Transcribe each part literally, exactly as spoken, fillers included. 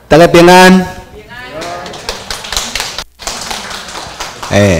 大家平安。平安。哎，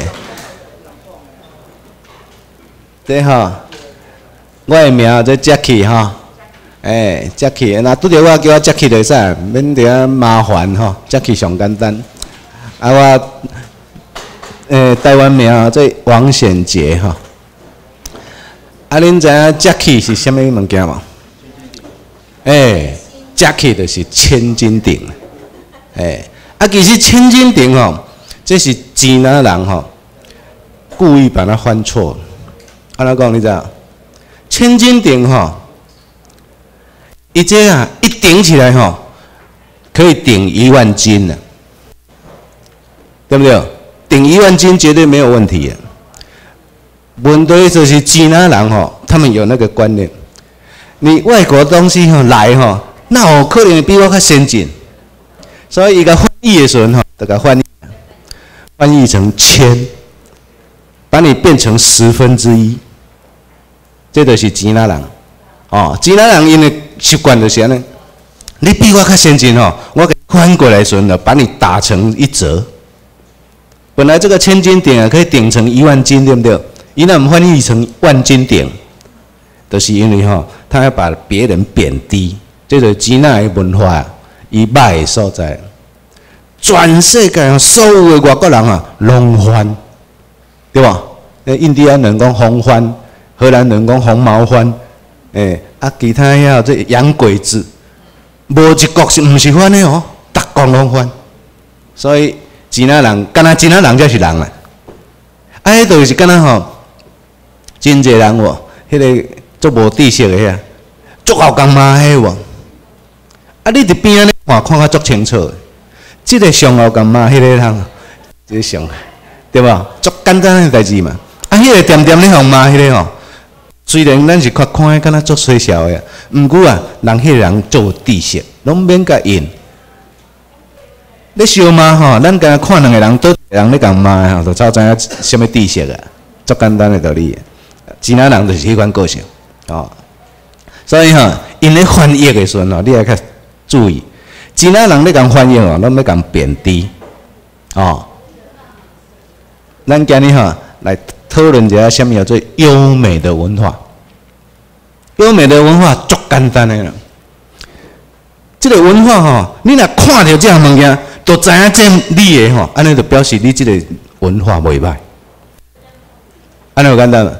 这哈，我的名叫 Jacky 哈。哎 ，Jacky， 那拄着我叫我 Jacky 就使，免得麻烦吼 ，Jacky 上简单。啊，我诶、欸、台湾名做王显杰哈。啊，恁知影 Jacky 是啥物物件无？诶 ，Jacky 就是千斤顶。诶，啊，其实千斤顶吼，这是济南人吼故意把它翻错。安怎讲你知道？千斤顶吼。伊这啊，一顶起来吼，可以顶一万斤的，对不对？顶一万斤绝对没有问题的。问题就是济南人吼，他们有那个观念，你外国东西吼来吼，那有可能比我较先进，所以伊个翻译的时候吼，就甲翻译翻译成千，把你变成十分之一，这就是济南人。哦，济南人因为习惯就是安尼，你比我较先进吼，我给翻过来时候，把你打成一折。本来这个千斤顶啊，可以顶成一万斤，对不对？伊那我们翻译成万斤顶，就是因为吼，他要把别人贬低，这就是济南的文化，伊歹的所在。全世界所有的外国人啊，拢翻，对吧？那印第安人讲红番，荷兰人讲红毛番。诶、欸，啊，其他遐这洋鬼子，无一国是毋是反的哦，逐国拢反。所以济南人，敢若济南人才是人啊。啊，迄就是敢若吼，真济人喎，迄、那个足无知识的遐，足后干妈迄喎。啊，你伫边仔咧看，看较足清楚的。即、這個上后干妈迄个通，即、這個上，对吧？足简单的代志嘛。啊，迄、那個点点咧互骂迄个吼。虽然咱是看看起敢若足衰小的，毋过啊，人迄个人足有知识，拢免甲因。你相骂吼，咱敢看两个人倒一个人咧共骂吼，就早知影什么知识啊，足简单的道理。济南人就是迄款个性，哦。所以吼，因咧翻译的时阵吼，你要较注意，济南人咧共翻译吼，拢要共贬低，哦。咱今日吼来讨论一下什么叫做优美的文化。优美的文化足简单的啦。这个文化吼，你若看到这样物件，就知影这你的吼，安尼就表示你这个文化袂歹。安尼有简单啦。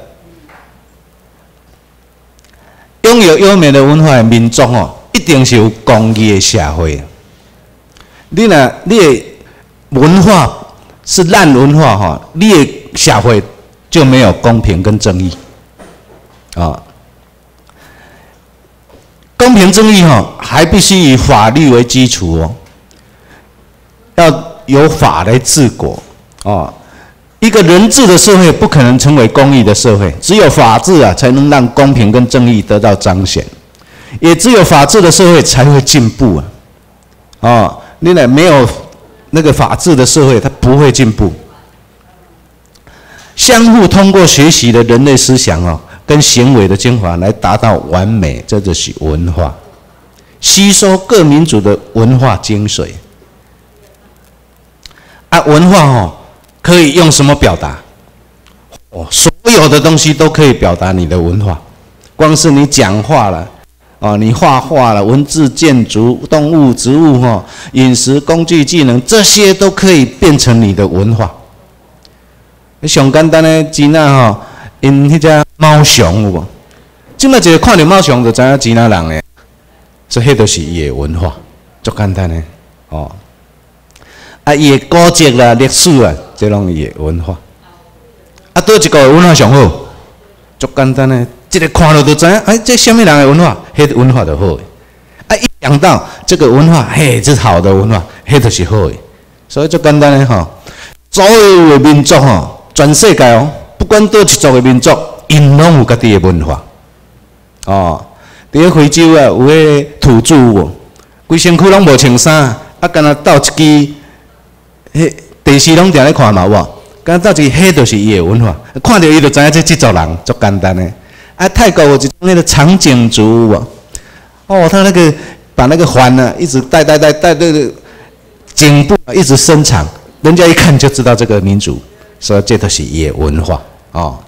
拥有优美的文化的民族吼，一定是有公义的社会。你若你的文化是烂文化吼，你的社会就没有公平跟正义，啊，公平正义哈，还必须以法律为基础哦，要有法来治国哦。一个人治的社会不可能成为公义的社会，只有法治啊，才能让公平跟正义得到彰显，也只有法治的社会才会进步啊。哦，你呢没有那个法治的社会，它不会进步。相互通过学习的人类思想哦，跟行为的精华来达到完美，这就是文化。吸收各民族的文化精髓。啊，文化哦，可以用什么表达？哦，所有的东西都可以表达你的文化。光是你讲话了，哦，你画画了，文字、建筑、动物、植物哈，饮食、工具、技能，这些都可以变成你的文化。上简单的济南吼，因迄只猫熊有无？即摆一个看到猫熊就知影济南人诶，所以迄就是伊的文化，足简单的哦。啊，伊的古迹啦、历史啊，这拢伊的文化。啊，倒一个文化上好，足简单的，一个看了就知影，哎，这什么人的文化？迄文化就好诶。啊，一讲到这个文化，嘿，这是好的文化，迄就是好诶。所以足简单的吼，所有的民族吼。全世界哦，不管倒一族的民族，因拢有家己的文化。哦，伫咧非洲啊，有迄土著哦，规身躯拢无穿衫，啊，干那斗一支，迄电视拢定咧看嘛有无？干那斗一支，迄就是伊的文化。看到伊就知影这这族人，足简单的。啊，泰国有一种那个长颈族有无？哦，他那个把那个环呢一直带带带带这个颈部一直伸长，人家一看就知道这个民族，所以这都是野文化哦。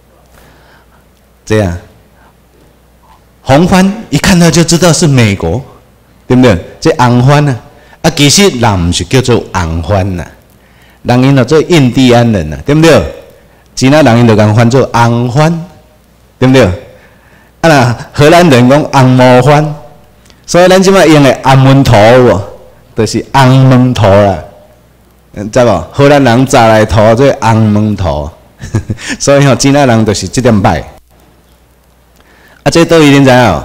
这样，红番一看到就知道是美国，对不对？这红番呢，啊，其实人不是叫做红番呐，人因叫做印第安人呐，对不对？其他人因就讲翻做红番，对不对？啊啦，荷兰人讲红毛番，所以咱即摆用的红门图哦，就是红门图啦，知无？荷兰人早来图做红门图，所以吼，其他人就是这点歹。啊，这都已经知影，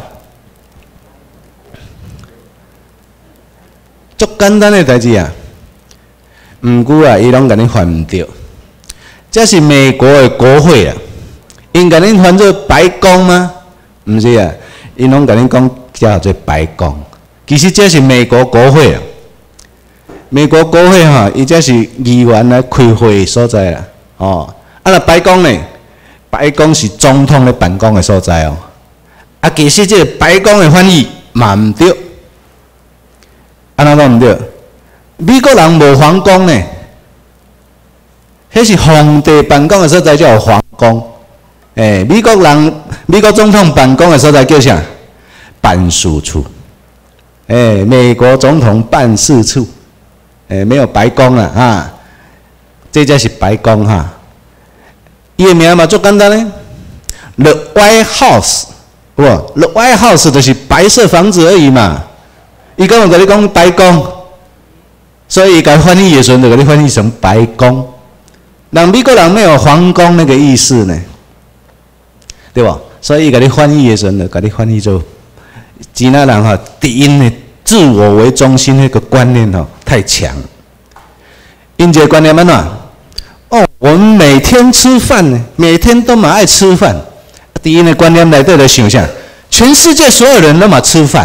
足简单的代志啊，毋过啊，伊拢甲你犯毋着。这是美国的国会啊，因甲恁翻做白宫吗？毋是啊，因拢甲恁讲叫做白宫。其实这是美国国会啊，美国国会哈、啊，伊这是议员来开会所在啦。哦，啊，那白宫呢？白宫是总统咧办公的所在哦。啊，其实这个白宫的翻译嘛毋对，安怎讲毋对？美国人无皇宫呢。迄是皇帝办公的所在叫皇宫，诶、欸，美国人美国总统办公的所在叫啥？办事处，诶、欸，美国总统办事处，诶、欸，没有白宫了啊，这才是白宫哈。伊的名嘛足简单嘞 ，The White House， 不 ，The White House 就是白色房子而已嘛。伊刚有跟你讲白宫，所以伊甲翻译的时候就给你翻译成白宫。人美国人没有皇宫那个意思呢，对吧？所以，甲你翻译的时候，就甲你翻译做，其他人哈，第一呢，自我为中心那个观念哈太强。因这个观念安怎？哦，我们每天吃饭呢，每天都蛮爱吃饭。第一呢，观念内底就想象，全世界所有人都嘛吃饭，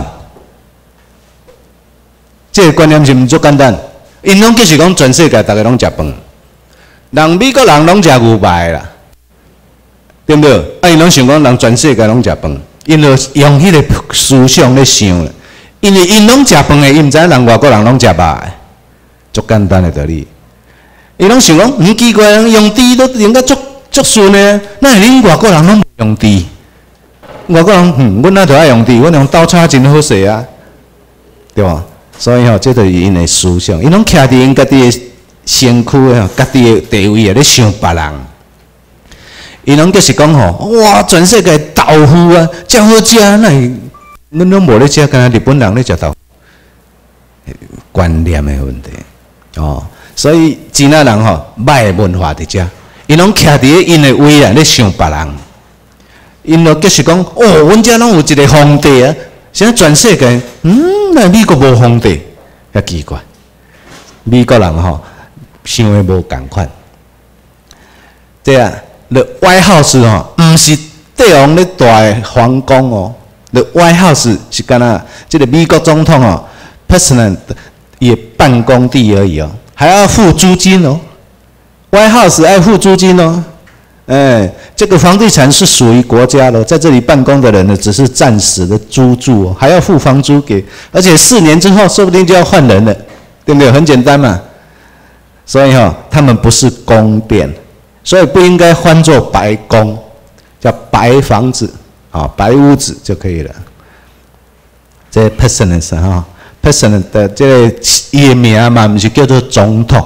这个观念是毋足简单。因拢就是讲全世界大家拢食饭。人美国人拢食牛排啦，对不对？啊，伊拢想讲人全世界拢食饭，因就用迄个思想咧想啦。因为因拢食饭的，伊毋知影人外国人拢食肉的，足简单的道理。伊拢想讲，唔奇怪，人用猪都用得足足顺的，那恁外国人拢用猪？外国人，嗯，阮哪就爱用猪，阮用刀叉真好势啊，对吧？所以吼，这就是因的思想，因拢徛伫因家己的身躯啊，家己的地位啊，咧想别人。伊拢就是讲吼，哇，全世界豆腐啊，真好食，那阮拢无咧食，敢若日本人咧食豆腐，观念的问题哦。所以真仔人吼，歹的文化伫遮，因拢徛伫因的位啊，咧想别人。因就就是讲，哦，阮遮拢有一个皇帝啊，现在全世界，嗯，那美国无皇帝，遐奇怪。美国人吼。想的无共款，对啊，你White House吼，毋是帝王咧住的皇宫哦，你White House是干那，这个美国总统哦 ，President 也办公地而已哦，还要付租金哦。White House 要付租金哦，哎，这个房地产是属于国家的，在这里办公的人呢，只是暂时的租住哦，还要付房租给，而且四年之后说不定就要换人了，对不对？很简单嘛。所以哈、哦，他们不是宫殿，所以不应该翻作白宫，叫白房子啊，白屋子就可以了。这 president 哈 ，president 的这个伊的名嘛，不是叫做总统。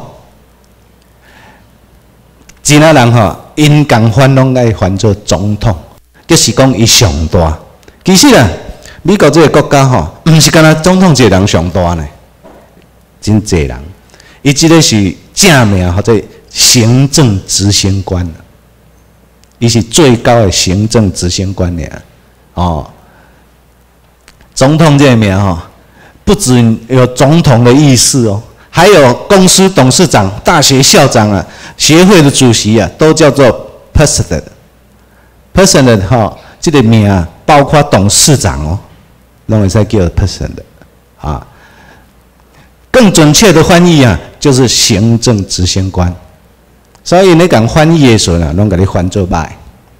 其他人哈，因共翻拢爱翻做总统，就是讲伊上大。其实啊，美国这个国家哈，不是干那总统一个人上大呢，真济人。伊即个是正名或者行政执行官，伊是最高的行政执行官俩。哦，总统这个名吼，不只有总统的意思哦，还有公司董事长、大学校长啊、协会的主席啊，都叫做 president。president 哈，这个名啊，包括董事长哦，拢会使叫 president 啊。更准确的翻译啊，就是行政执行官。所以你讲翻译的时候啊，拢甲你翻做歹。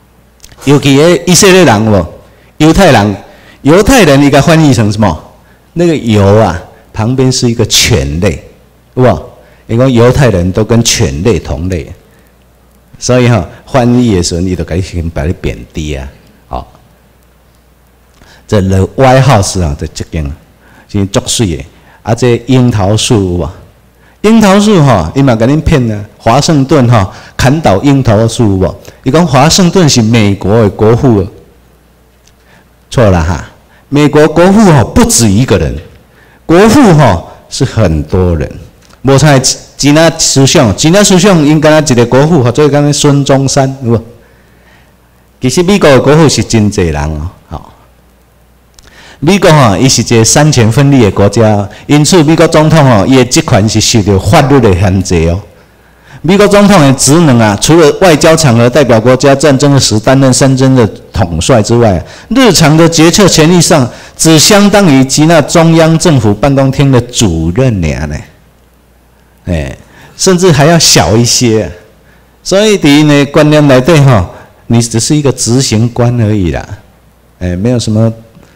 尤其个以色列人无，犹太人，犹太人伊甲翻译成什么？ 那个油啊，旁边是一个犬类，有无？因为犹太人都跟犬类同类，所以哈、哦、翻译的时候，你都可以先把它贬低啊。好、哦，这 The White House 啊，这这间真足水的。啊，这樱桃树有无？樱桃树哈、哦，伊嘛甲恁骗啊。华盛顿哈、哦、砍倒樱桃树有无？伊讲华盛顿是美国的国父，错了哈。美国国父哈、哦、不止一个人，国父哈、哦、是很多人。无像吉那首相，吉那首相应该一个国父，或者讲孙中山，有无？其实美国的国父是真侪人哦，吼。美国吼，伊是一个三权分立的国家，因此美国总统吼，伊的职权是受到法律的限制哦。美国总统的职能啊，除了外交场合代表国家战争时担任战争的统帅之外，日常的决策权力上，只相当于吉那中央政府办公厅的主任尔呢。哎，甚至还要小一些，所以第一呢，观念来对哈，你只是一个执行官而已啦，哎，没有什么。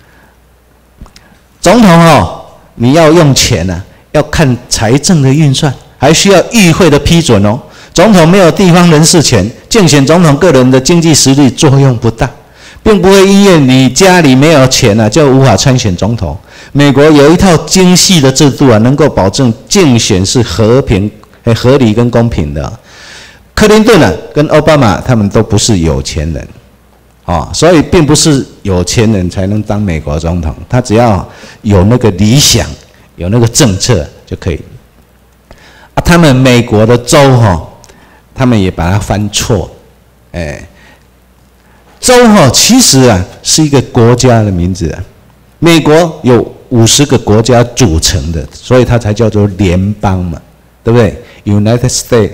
总统哦，你要用钱啊，要看财政的运算，还需要议会的批准哦。总统没有地方人事权，竞选总统个人的经济实力作用不大，并不会因为你家里没有钱啊，就无法参选总统。美国有一套精细的制度啊，能够保证竞选是和平、合理跟公平的。克林顿啊，跟奥巴马他们都不是有钱人，哦，所以并不是有钱人才能当美国总统，他只要有那个理想、有那个政策就可以。啊，他们美国的州哈、哦，他们也把它翻错，哎，州哈、哦、其实啊是一个国家的名字啊，美国有五十个国家组成的，所以它才叫做联邦嘛，对不对 ？United States，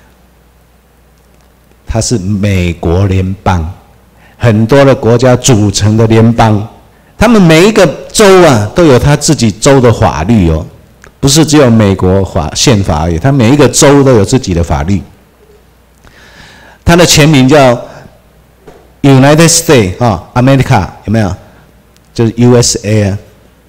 它是美国联邦，很多的国家组成的联邦，他们每一个州啊都有他自己州的法律哦，不是只有美国法宪法而已，它每一个州都有自己的法律。它的全名叫 United States 啊 ，America 有没有？就是 U S A 啊。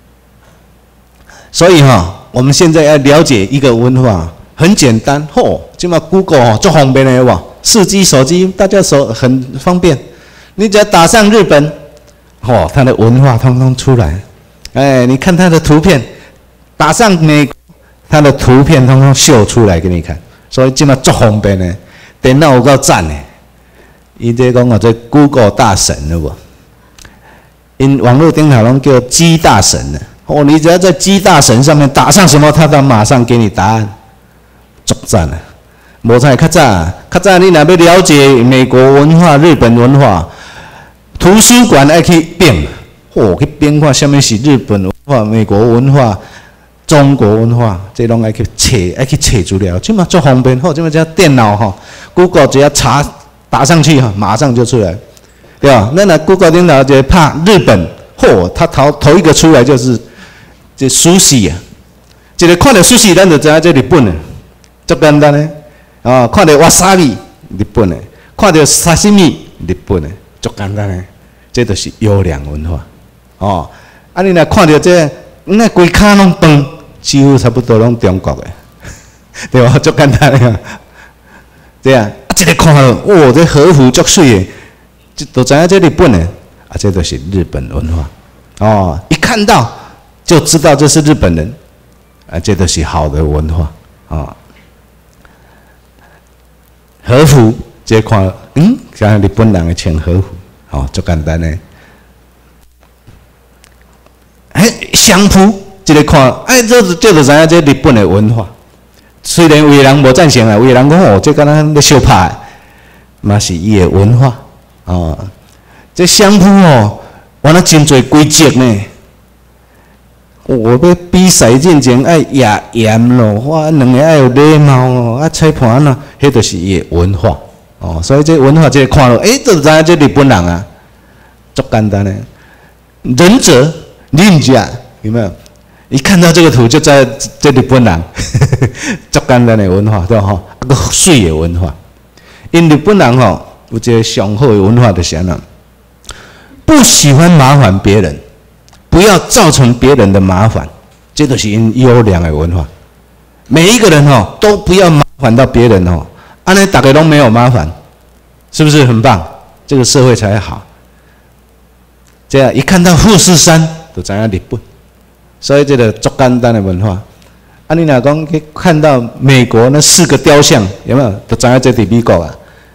所以哈、哦，我们现在要了解一个文化，很简单，嚯，今嘛 Google 哦，最方便的哇，四 G 手机大家手很方便，你只要打上日本，嚯，它的文化通通出来，哎，你看它的图片，打上美国，它的图片通通秀出来给你看，所以今嘛最方便的，电脑有够赞的，伊这讲哦，这 Google 大神了不？因网络顶头拢叫鸡大神了。哦，你只要在鸡大神上面打上什么，他都马上给你答案，足赞啊！无像较早，较早你若要了解美国文化、日本文化，图书馆要去编，哦，去编看什么是日本文化、美国文化、中国文化，这拢要去查，要去查资料，这么足方便。哦，这么叫电脑哈 ，Google 只要查打上去哈，马上就出来，对吧？那那 Google 电脑就怕日本，嚯、哦，它头头一个出来就是。这寿司啊，一个看到寿司，咱就知影这日本的，足简单的。哦，看到瓦萨比，日本的；看到沙西米，日本的，足简单的。这就是优良文化。哦，啊，你若看到这，那规卡拢饭，几乎差不多拢中国的，对吧？足简单的。这样，啊，一个看到，哦，这和服足水的，就都知影这日本的，啊，这就是日本文化。哦，一看到。就知道这是日本人，啊，这都是好的文化啊。和服，这看，嗯，像日本人的穿和服，哦，足简单的。哎，相扑，这个看，哎，这这就知影这日本的文化。虽然有的人无赞成啊，有的人讲哦，这敢若咧相拍，嘛是伊的文化哦。这相扑哦，原来真侪规则呢。我要比赛进前爱压严咯，哇，两个爱有礼貌哦，啊，裁判呐，迄就是伊的文化哦。所以这文化这看落，诶，就知影这日本人啊，足简单的。忍者、忍者有没有？一看到这个图就知道这日本人，足简单的文化，对吧？吼，啊个水的文化。因日本人吼有一个上好的文化就是安怎，不喜欢麻烦别人。 不要造成别人的麻烦，这就是因优良的文化。每一个人哦，都不要麻烦到别人哦，安尼大家都没有麻烦，是不是很棒？这个社会才好。这样一看到富士山，就知影日本，所以这个足简单的文化。啊，你若讲去看到美国那四个雕像，有没有？就知影这伫美国啊。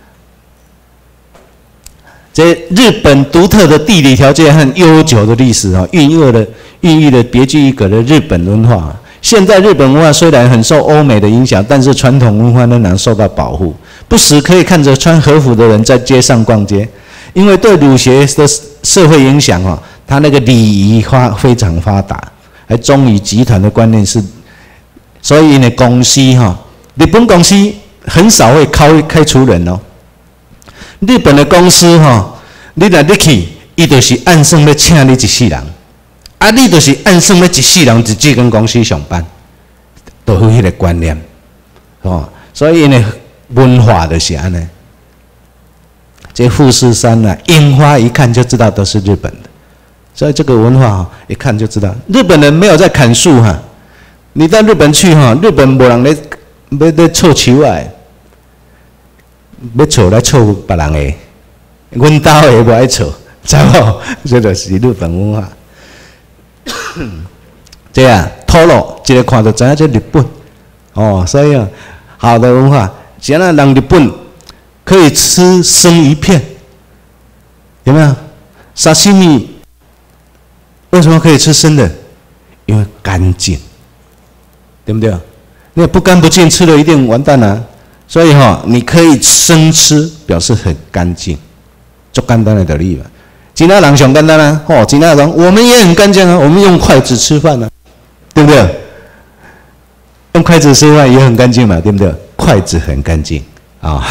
这日本独特的地理条件和悠久的历史啊，孕育了孕育了别具一格的日本文化。现在日本文化虽然很受欧美的影响，但是传统文化仍然受到保护。不时可以看着穿和服的人在街上逛街，因为对儒学的社会影响啊，它那个礼仪发非常发达，还忠于集团的观念是，所以呢，公司哈，日本公司很少会开开除人哦。日本的公司哈，你若入去，伊就是按算要请你一世人。啊，你就是按算要一世人伫这间公司上班，都有迄个观念，哦，所以呢，文化就是安尼。这富士山啊，樱花一看就知道都是日本的，所以这个文化哈，一看就知道，日本人没有在砍树哈。你到日本去哈，日本无人咧要咧臭树啊，要臭来臭别人的，阮兜的无爱臭，知无？这就是日本文化。这样透露，一个看就知影这日本哦，所以啊，好的文化，现在让日本可以吃生鱼片，有没有？沙西米为什么可以吃生的？因为干净，对不对？你不干不净吃了一定完蛋了。所以哈、哦，你可以生吃，表示很干净，做简单的道理嘛。其他人上简单啊，哦，其他人我们也很干净啊，我们用筷子吃饭啊，对不对？用筷子吃饭也很干净嘛，对不对？筷子很干净啊、哦。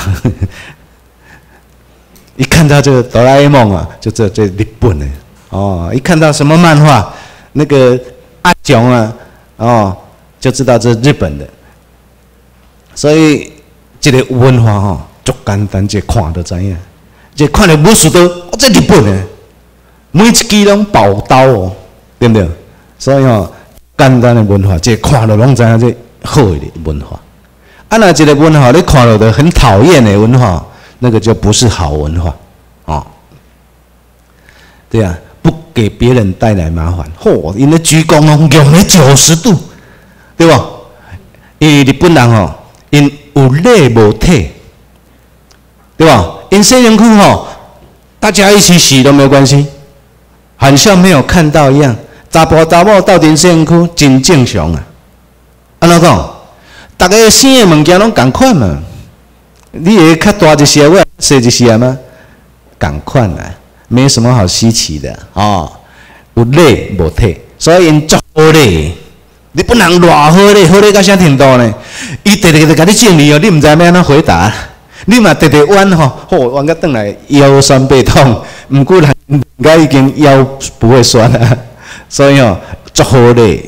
一看到这个哆啦 A 梦啊，就知道这日本的哦。一看到什么漫画，那个阿雄啊，哦，就知道这是日本的。所以这个文化吼、哦，足简单，这看就知影。这看了武士刀，哦，这日本的。每一支拢宝刀哦，对不对？所以哦，简单的文化，这看了拢知影这好的文化。啊，那这个文化你看了的很讨厌的文化，那个就不是好文化哦。对啊，不给别人带来麻烦。嚯、哦，因为鞠躬哦，用了九十度，对吧？因为日本人哦，因有礼无体，对吧？因西洋区吼，大家一起洗都没有关系。好像没有看到一样，查甫查某到电线区真正常啊！安怎讲？大家生的物件拢共款嘛？你会较大一些，我小一些吗？共款啊，没什么好稀奇的哦。有礼无体，所以因足好礼。日本人偌好礼，好礼到啥程度呢？伊直直直甲你敬礼哦，你唔知要安怎回答。你嘛直直弯吼，吼弯个转来腰酸背痛，毋过人人家已经腰不会酸了，所以哦，足好嘞。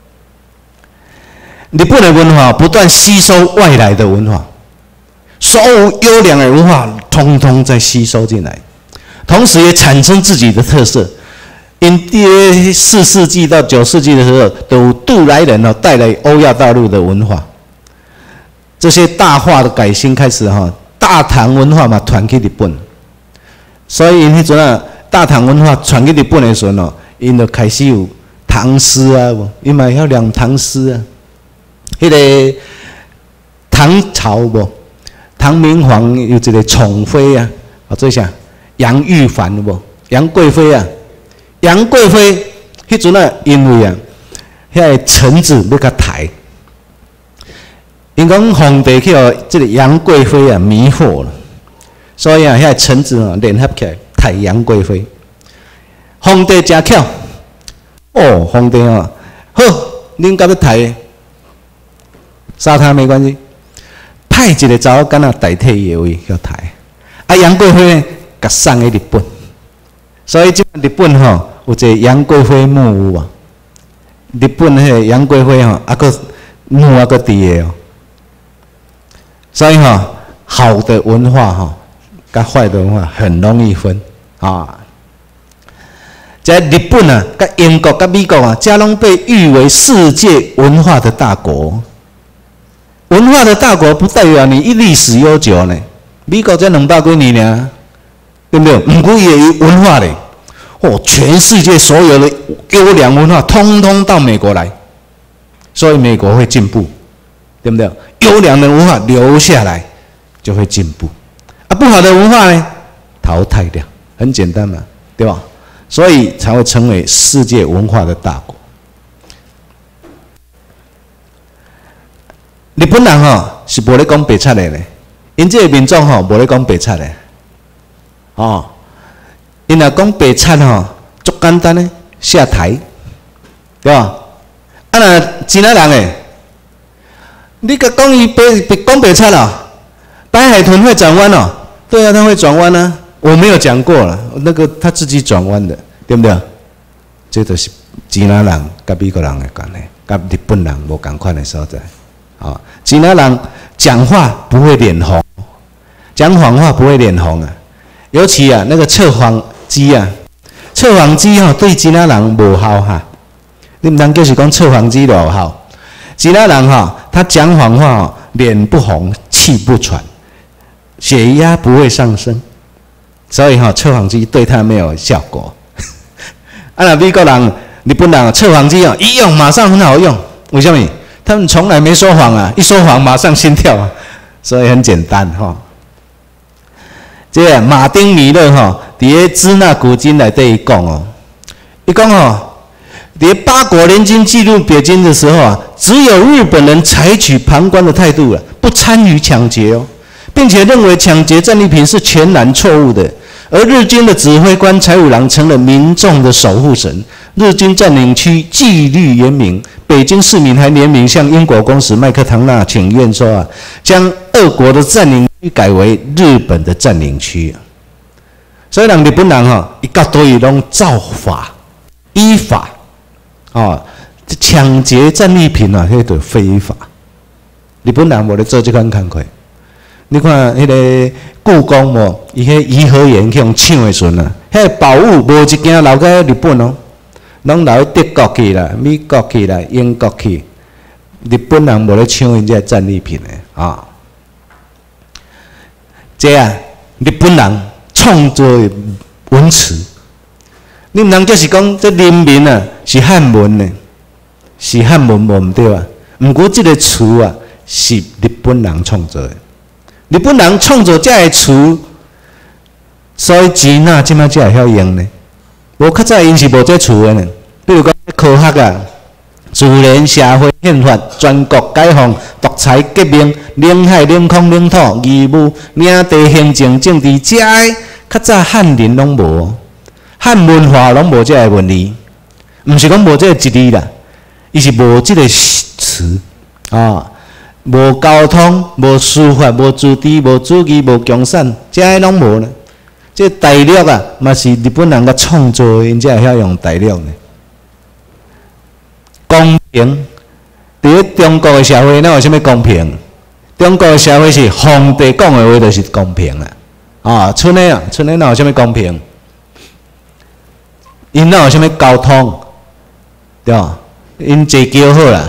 日本的文化不断吸收外来的文化，所有优良的文化通通在吸收进来，同时也产生自己的特色。因第四世纪到九世纪的时候，都渡来人哦带来欧亚大陆的文化，这些大化的改新开始哈。大唐文化嘛传去日本，所以迄阵啊，大唐文化传去日本的时候哦，因就开始有唐诗啊，因嘛要两唐诗啊。迄、那个唐朝无，唐明皇有一个宠妃啊，啊做啥？杨玉环无？杨贵妃啊，杨贵妃迄阵啊，因为啊，遐个臣子要甲抬。因讲皇帝去互这个杨贵妃啊迷惑了，所以啊，遐臣子啊联合起来抬杨贵妃。皇帝真巧，哦，皇帝啊，好，恁甲要抬，杀他没关系，派一个查某囡仔代替伊的位去抬。啊，杨贵妃呢，甲送去日本，所以即日本吼、哦、有一个杨贵妃墓有啊。日本迄个杨贵妃吼，啊个墓啊个伫个哦。所以哈、哦，好的文化哈、哦，跟坏的文化很容易分啊。 在日本啊、甲英国、甲美国啊，这拢被誉为世界文化的大国。文化的大国不代表你历史悠久呢。美国才两百几年呢，对不对？唔过也有文化嘞。哦，全世界所有的优良文化，通通到美国来，所以美国会进步，对不对？优良的文化留下来就会进步，啊，不好的文化呢，淘汰掉，很简单嘛，对吧？所以才会成为世界文化的大国。日本人吼、哦、是无咧讲白贼的咧，因这个民众吼无咧讲白贼的，哦，因若讲白贼吼，足简单咧，下台，对吧？啊，若真仔人诶，你甲讲伊白讲白贼哦，白海豚会转弯哦，对啊，它会转弯啊。我没有讲过了，那个他自己转弯的，对不对？这都是支那人跟美国人的关系，跟日本人无同款的所在。啊，支那人讲话不会脸红，讲谎话不会脸红啊。尤其啊，那个测谎机啊，测谎机哦，对支那人无效哈。你唔通就是讲测谎机有效，支那人哈、哦，他讲谎话哦，脸不红，气不喘，血压不会上升。所以哈、哦，测谎机对他没有效果。啊，那美国人、日本人测谎机哦，一用马上很好用。为什么？他们从来没说谎啊，一说谎马上心跳啊，所以很简单哈、哦。这样，马丁米勒哈，伫咧《支那古今》内底讲哦，伊讲哦，伫八国联军进入北京的时候啊，只有日本人采取旁观的态度了，不参与抢劫哦。并且认为抢劫战利品是全然错误的，而日军的指挥官柴五郎成了民众的守护神。日军占领区纪律严明，北京市民还联名向英国公使麦克唐纳请愿说啊，将俄国的占领区改为日本的占领区。所以让日本人哈，一到都以拢照法依法，哦，抢劫战利品啊，迄个非法。日本人无咧做这款工课。你看迄个故宫无，伊迄颐和园去用抢的时阵啊，迄个宝物无一件留在日本哦，拢留在德国去啦、美国去啦、英国去，日本人无咧抢人家战利品的啊。这啊，日本人创作的文词，你毋通就是讲这人民啊是汉文的，是汉文无毋对啊。毋过这个词啊是日本人创作的。日本人创造这个词，所以支那即摆才会晓用呢。无较早因是无这词的呢。比如讲科学啊、自然、社会、宪法、全国解放、独裁革命、领海、领空、领土、义务、领地、行政、政治，这个较早汉人拢无，汉文化拢无这个文字，毋是讲无这个一字啦，伊是无这个词啊。无交通，无司法，无自治，无主义，无共产，这些拢无呢。这大陆啊，嘛是日本人个创作的，因才会晓用大陆呢。公平，伫咧中国的社会，哪有啥物公平？中国的社会是皇帝讲的话就是公平啦。啊，村的啊，村的哪有啥物公平？因哪有啥物交通？对吧？因坐桥好啦。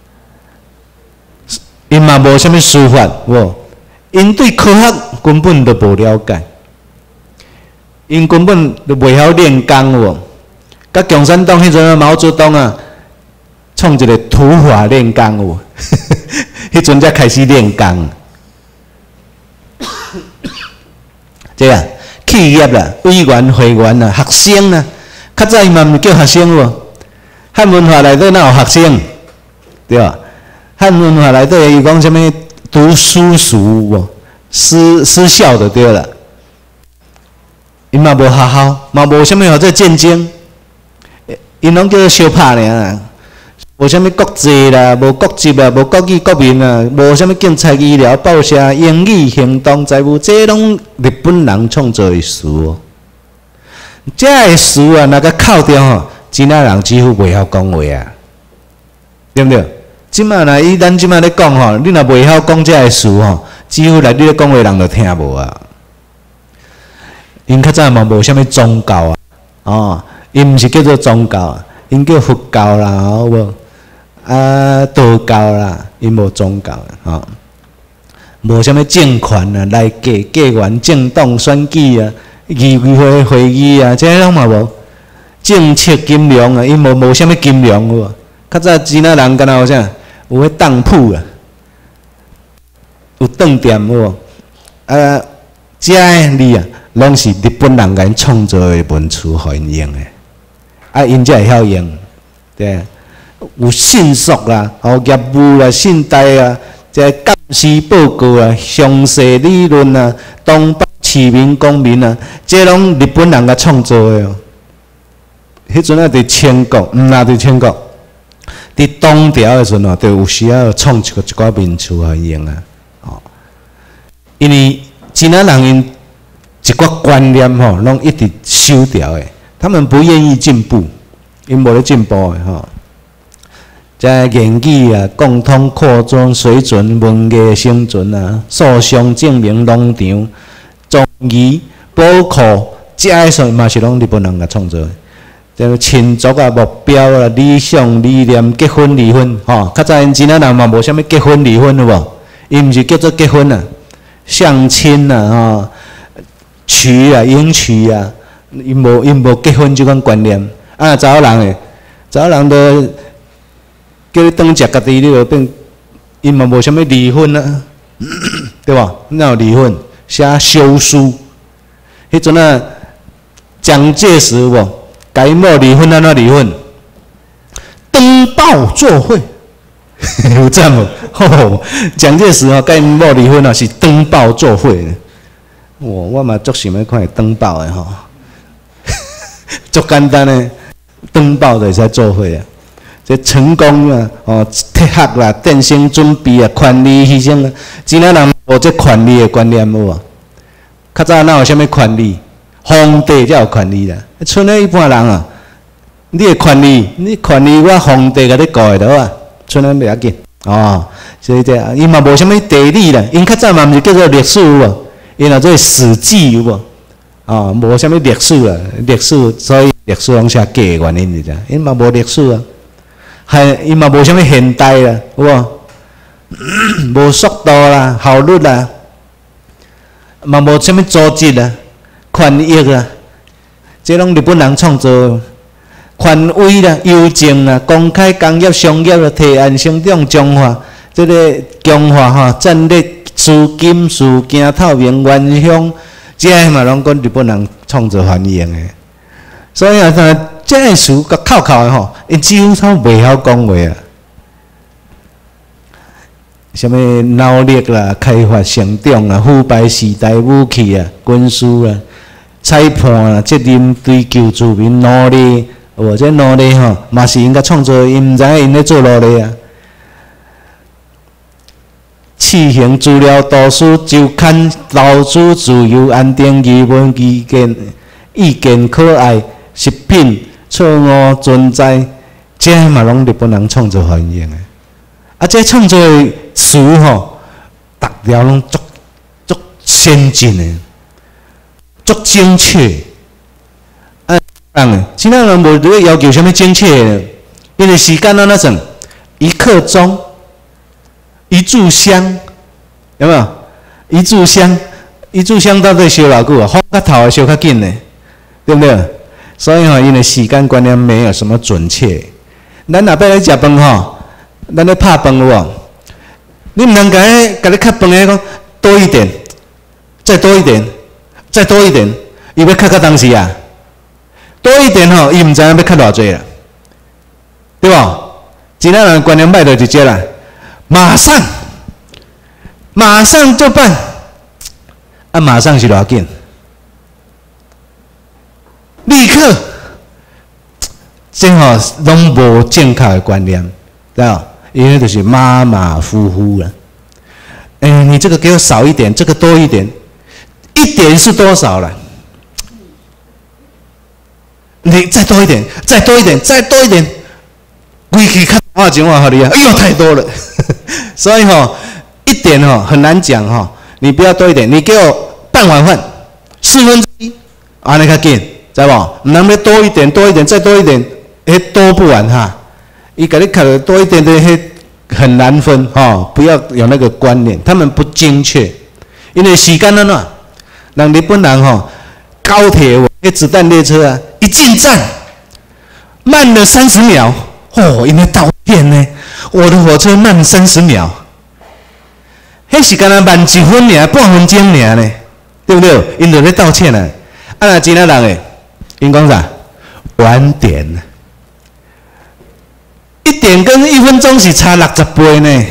因嘛无啥物司法，无，因对科学根本都无了解，因根本都袂晓练功无。甲共产党迄阵毛泽东啊，创一个土法炼钢有，迄阵才开始练功。这啊，企业啦、委员、会员啦、学生啦，较早伊嘛毋叫学生无，汉文化内底哪有学生，对吧？汉文化内底伊讲啥物读书塾无，私私校就对了。因嘛无学校，嘛无啥物号做战争，因拢叫做相拍尔，无啥物国际啦，无国籍啦，无国语国民啦，无啥物警察、医疗、报社、英语、行动、财务，这拢日本人创造的词哦。这个词啊，那个扣掉吼，其他人几乎袂晓讲话啊，对不对？即马若伊咱即马咧讲吼，你若袂晓讲这个词吼，几乎来你咧讲话人就听无啊。因较早嘛无啥物宗教啊，哦， 因毋是叫做宗教啊，因叫佛教啦，好无？啊，道教啦，因无宗教啊，吼，无啥物政权啊，来计计员、政党选举啊，议会会议啊，这拢嘛无。政策金融啊，因无无啥物金融有无？较早真仔人敢若有啥？有迄当铺啊，有当店有无？啊，遮个字啊，拢是日本人甲因创造的文词互因用的，啊，因才会晓用，对。有信俗啦，哦，业务啦，信贷啊，这监视报告啊，详细理论啊，东北市民公民啊，这拢日本人甲创造的哦。迄阵啊，伫清国，毋那伫清国，伫东条的时阵哦，就有时啊创一个一寡名词互因用啊，哦，因为真仔人因一寡观念吼，拢一直修掉的，他们不愿意进步，因无咧进步的吼。在言语啊，共同扩张水准、文艺生存啊，诉讼证明农场、종이、宝库，这些说嘛是拢日本人甲创造的。这亲族啊、目标啊、理想、理念、结婚、离婚，吼，较早因真仔人嘛无啥物结婚、离婚有无？伊毋是叫做结婚啊，相亲啊，吼，娶啊、迎娶啊，因无因无结婚这款观念。啊，查某人诶，查某人都。叫你当食家己，你就变，因嘛无啥物离婚啊，对吧？哪有离婚？写休书。迄阵啊，蒋介石有无？甲因某离婚安怎离婚？登报作会，有这无？吼，蒋介石吼甲因某离婚啊，是登报作会。我我嘛足想要看登报的吼，足简单的，登报就会使作会啊。这成功啊，哦，铁盒啦，电信准备啊，权利牺牲啊，真仔人无这权利的观念有无？较早哪有啥物权利？皇帝才有权利啦。剩咧一般人啊，你的权利，你权利我皇帝甲你教的啊，剩咧袂要紧哦。所以这因嘛无啥物地理啦，因较早嘛毋是叫做历史有无？因若做史记有无？哦，无啥物历史啦，历史所以历史拢写假的原因是啥？因嘛无历史啊。还伊嘛无啥物现代啦，有无？无速度啦，效率啦，嘛无啥物组织啦，权益啦，这拢日本人创造。权威啦、邮政啦、公开工业、商业啦、提案生长、中化，这个强化吼，战略、资金、事件透明、原乡，这些嘛拢讲日本人创造繁衍的。所以啊，这个词甲靠靠的吼，因几乎都袂晓讲话啊。什么脑力啦、开发成长啦、腐败时代武器啊、军事啦、裁判啦、责任追求自民努力，有无？这努力吼，嘛是因甲创造，因毋知影因咧做努力啊。试行资料、图书、周刊、投资自由、安定、语文、意见、意见可爱。食品、错误存在，这嘛拢日本人创造繁衍的。啊，这创造的词吼，逐条拢足足先进的，足精确。啊，人其他人无咧要求啥物精确的，因为时间安怎算？一刻钟，一炷香，有没有？一炷香，一炷香到底烧偌久啊？风较透的烧较紧呢，对不对？所以吼，因为时间观念没有什么准确。咱若要来食饭吼，咱咧拍饭有无？你毋通甲咧甲咧较饭诶讲多一点，再多一点，再多一点，伊要较到当时啊？多一点吼，伊毋知影要较偌济啦，对无？其他人观念歹就直接啦，马上，马上就办，啊，马上是偌紧？立刻，这吼拢无正确的观念，知道？因为就是马马虎虎了。哎、欸，你这个给我少一点，这个多一点，一点是多少了？你再多一点，再多一点，再多一点，规气看话讲话好厉害，哎呦太多了，所以吼一点吼很难讲吼，你不要多一点，你给我半碗饭，四分之一，安尼较紧。 知无？唔通要多一点，多一点，再多一点，迄多不完哈。伊甲你卡的多一点的，迄很难分哦。不要有那个观念，他们不精确，因为时间安怎？人日本人吼、哦，高铁迄子弹列车啊，一进站慢了三十秒，哦，因为道歉呢，我的火车慢三十秒，迄时间啊慢一分尔，半分钟尔呢，对不对？因就咧道歉啊，啊那其他人诶，因讲啥？晚点。一点跟一分钟是差六十倍呢，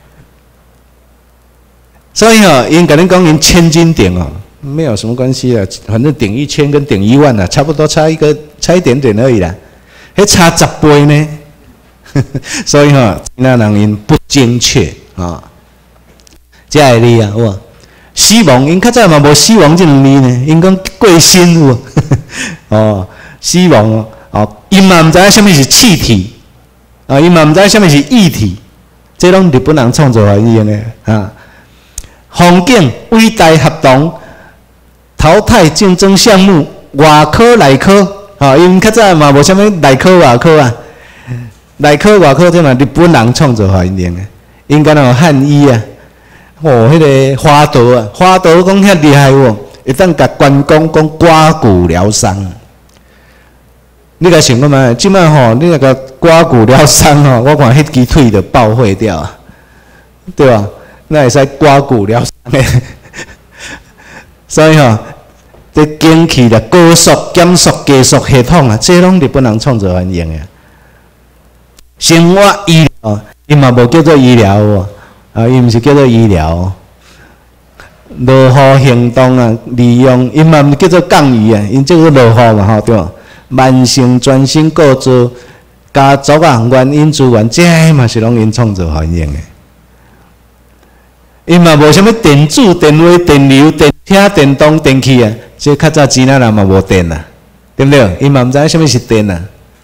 所以哦，因跟恁讲因千斤顶哦，没有什么关系啦，反正顶一千跟顶一万啦，差不多差一个差一点点而已啦，还差十倍呢，所以哦，那人因不精确啊、哦，这个字啊，哇，死亡因较早嘛无死亡这两字呢，因讲过身有，哦，死亡哦，哦，因嘛唔知影什么是气体。啊，伊嘛毋知啥物是液体，这拢日本人创造来用的啊。风景伟大合同淘汰竞争项目外科内科，啊，因较早嘛无啥物内科外科啊，内科外科这嘛日本人创造来用的，因敢有汉医啊，哦，迄、那个花朵啊，花朵讲遐厉害哦，会当甲关公讲刮骨疗伤。你甲想看嘛？即摆吼，你那个刮骨疗伤吼，我看迄支腿就爆坏掉啊，对吧？那会使刮骨疗伤的，所以吼，这机器的高速减速加速系统啊，这拢日本人创造完用的。生活医疗，伊嘛无叫做医疗哦，啊，伊毋是叫做医疗哦。落雨行动啊，利用伊嘛毋叫做降雨啊，因叫做落雨嘛，吼，对吧？慢性全身构造、家族啊、原因资源，这嘛是拢因创造反应的。因嘛无啥物电子、电话、电流、电车、电动、电器啊，这较早钱仔人嘛无电啊，对不对？因嘛毋知影啥物是电啊，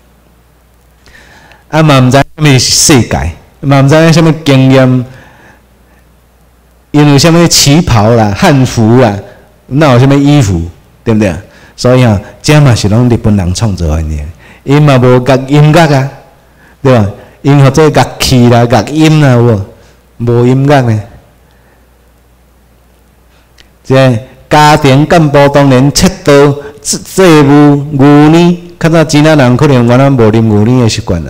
啊嘛毋知影啥物是世界，嘛毋知影啥物经验，因为啥物旗袍啦、汉服啦，哪有啥物衣服，对不对？所以啊，这嘛是拢日本人创造的，因嘛无乐音乐啊，对吧？因或者乐器啦、乐音啦，有无音乐呢？这家庭干部当然切刀、制务、牛奶，较早其他人可能原来无啉牛奶的习惯啦，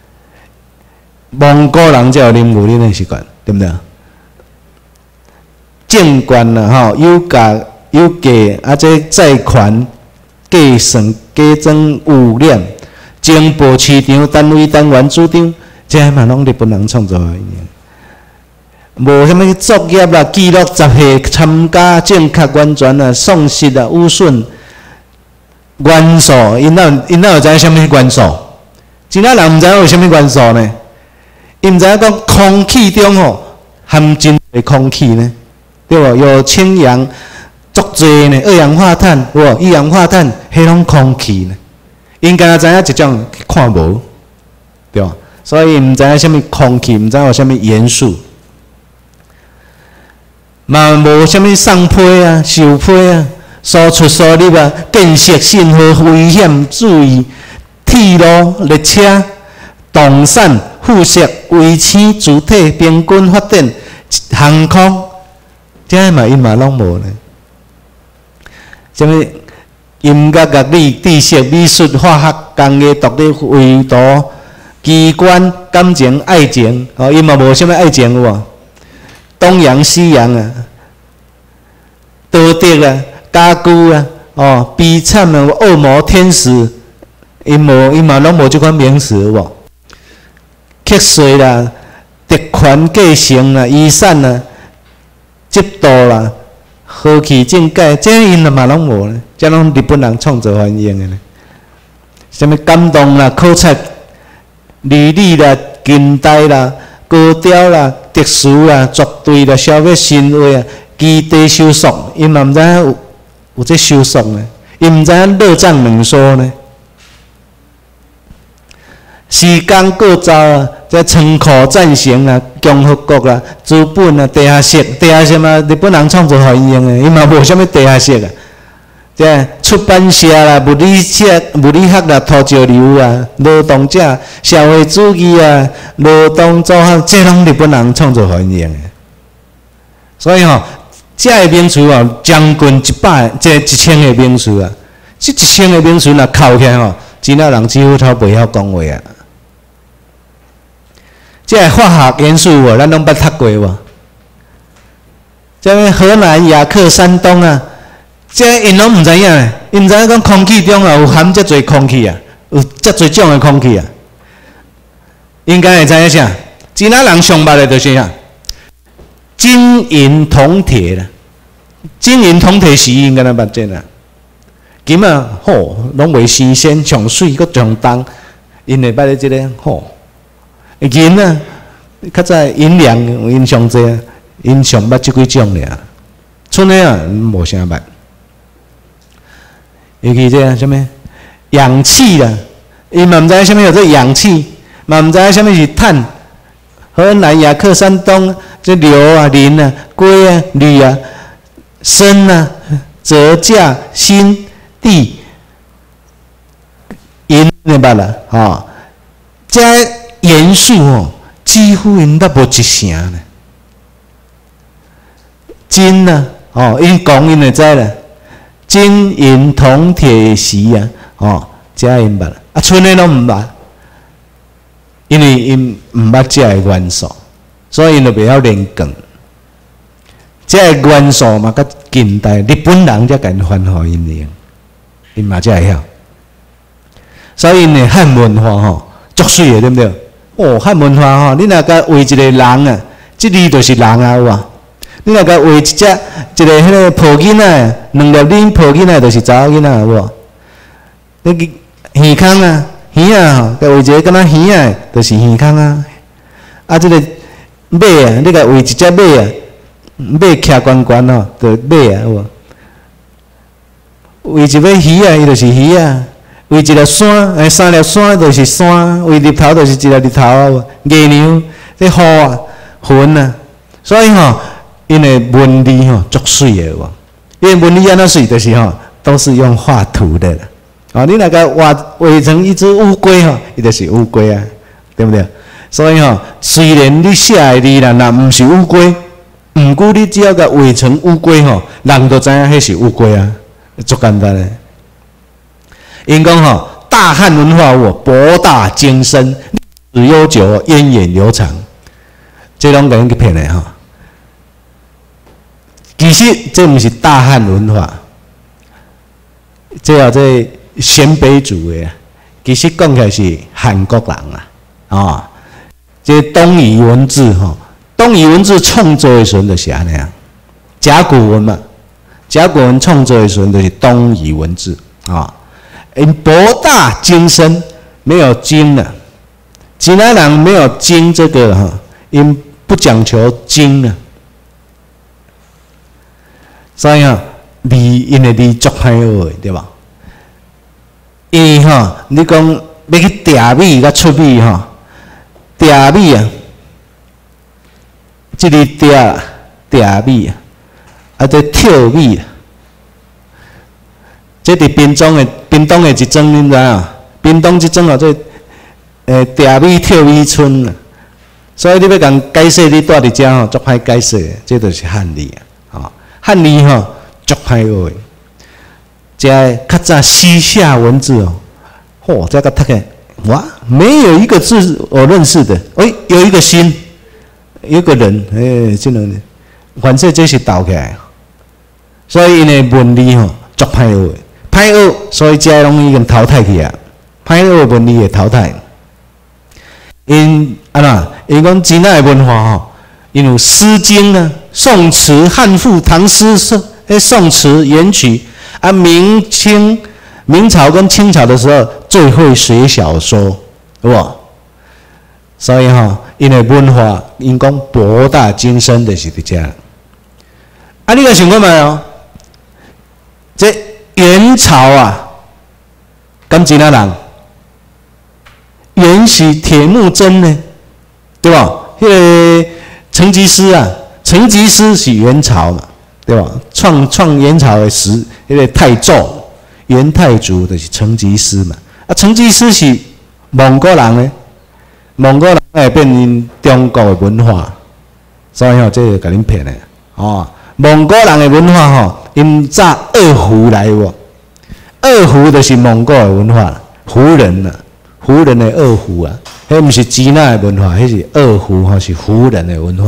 蒙古人才有啉牛奶的习惯，对不对？证券啦，吼，有价有价，啊，这债权。计算、加增、污染、情报市场单位单元主张，这嘛拢日本人创造的。无啥物作业啦、记录集合、参加正确、完全啊、丧失啊、污损、元素，因哪因哪有知影啥物元素？其他人毋知影有啥物元素呢？因毋知影讲空气中吼含真侪空气呢，对无？有氢氧。足侪呢，二氧化碳，有一氧化碳，迄种空气呢，因敢若知影一种看无，对吧？所以毋知影啥物空气，毋知影有啥物元素，嘛无啥物送批啊、受批啊、输出输入啊、建设信号、危险注意、铁路、列车、动产、辐射、卫生、主体、平均发展、航空，这嘛因嘛拢无呢。什么音乐、乐理、知识、美术、化学、工业、独立、绘图、机关、感情、爱情，哦，伊嘛无啥物爱情有无？东洋、西洋啊，道德啊、家居啊，哦，悲惨啊、恶魔、天使，伊无伊嘛拢无即款名词有无？瞌睡啦、特权继承啦、遗产啦、制度啦。好气正解，这因嘛拢无呢，这拢日本人创造反应的呢。什么感动啦、考察、履历啦、近代啦、高调啦、特殊啦、绝对啦、消灭行为啊、基地收束，因嘛毋知影有有这收束呢，因毋知影热战冷缩呢。时间构造啊，这仓库战胜啊，共和国啦，资本啊，地下室，地下室嘛，日本人创造互伊用的，伊嘛无啥物地下室啊， 这出版社啦、物理社、物理学啦、土石流啊、劳动者、社会主义啊、劳动组合，这拢日本人创作翻译的。所以吼、哦，这个名词哦，将近一百，这一千个名词啊，这一千个名词若扣起来吼，真正人几乎都袂晓讲话啊。这个化学元素哦，咱拢捌读过无？这个荷兰、雅克、山东啊。这因拢毋知影诶，因毋知影讲空气中啊有含遮侪空气啊，有遮侪种诶空气啊。应该会知影啥？其他人上捌诶就是啥？金银铜铁啦，金银铜铁是应该咱捌这啦。金啊，吼，拢袂新鲜，上水搁上重，因会捌咧即个吼。银啊，较早银两因上济啊，因上捌即几种尔。剩诶啊，无啥捌。尤其这个什么氧气啦，伊嘛毋知什么叫做氧气，嘛毋知什么是碳。荷兰、雅克、山东，这硫啊、磷啊、硅啊、铝啊、砷啊、锗、钾、锌、锑、银，明白啦？吼，这元素哦，几乎因都无一成呢。金啊，哦，因讲因会知啦。金银铜铁锡啊，哦，这因捌啊，剩诶拢毋捌，因为因毋捌这个元素，所以因就袂晓连贯。这个元素嘛，甲近代日本人才敢翻互因用，因嘛才会晓。所以呢，汉文化吼，足水诶，对不对？哦，汉文化吼，你若甲画一个人啊，这字就是人啊，有啊。你若甲画一只一个迄个抱囡仔，两粒ลิ้抱囡仔，就是查某囡仔，有无？你耳孔啊，耳啊吼，甲画一个敢若耳啊，就是耳孔啊。啊，即、這个马啊，你甲画一只马啊，马徛悬悬吼，就马啊，有无？画一尾鱼啊，伊就是鱼啊。画一粒山，诶，三粒山就是山，画日头就是一粒日头啊。月亮，这雨啊，云啊，所以吼。因为文理吼足水的喎，因为文理安怎水，就是吼都是用画图的啦。哦，你那个画画成一只乌龟吼，伊就是乌龟啊，对不对？所以吼，虽然你写的字啦，若毋是乌龟，毋过你只要甲画成乌龟吼，人都知影迄是乌龟啊，足简单的。因讲吼，大汉文化哦，博大精深，历史悠久，源远流长，这拢甲因去骗的吼。其实这毋是大汉文化，这啊这鲜卑族的，其实讲起来是韩国人啦，啊、哦，这东夷文字吼，东夷文字创作的时阵就是安尼啊，甲骨文嘛，甲骨文创作的时阵就是东夷文字啊，因、哦、博大精深，没有精了，其他人没有精这个哈，因不讲求精了。所以吼，字因为字足歹学的，对吧？因为吼，你讲要去茶米甲出米吼，茶米啊，即个茶茶米啊，啊这跳米啊，这伫屏东的屏东的一庄，你知影？屏东一庄哦，这诶茶米跳米村啊，所以你要共解释，你住伫遮吼，足歹解释的，这就是汉字啊。汉字吼足歹学的，这较早西夏文字哦，嚯，这个读起哇，没有一个字我认识的，哎，有一个心，有一个人，哎，这种，反正这是倒起来，所以因的文字吼足歹学的，歹学，所以这拢已经淘汰去啊，歹学文字会淘汰。因啊呐，因讲真仔的文化吼。因有《诗经》呢，宋词、汉赋、唐诗、宋诶宋词、元曲啊，明清、明朝跟清朝的时候最会写小说，有无？所以吼，因为文化，因讲博大精深的是伫遮。啊，你个想看觅哦？这元朝啊，敢真仔人？元是铁木真呢，对吧？迄、那个。成吉思啊，成吉思是元朝嘛， 对吧？创创元朝的时，迄个太祖元太祖就是成吉思嘛。啊，成吉思是蒙古人呢，蒙古人会变因中国的文化，所以吼，这个甲恁骗的哦。蒙古人的文化吼，因早二胡来喎，二胡就是蒙古的文化，胡人呐，胡人的二胡啊，迄毋是支那的文化，迄是二胡吼，是胡人的文化。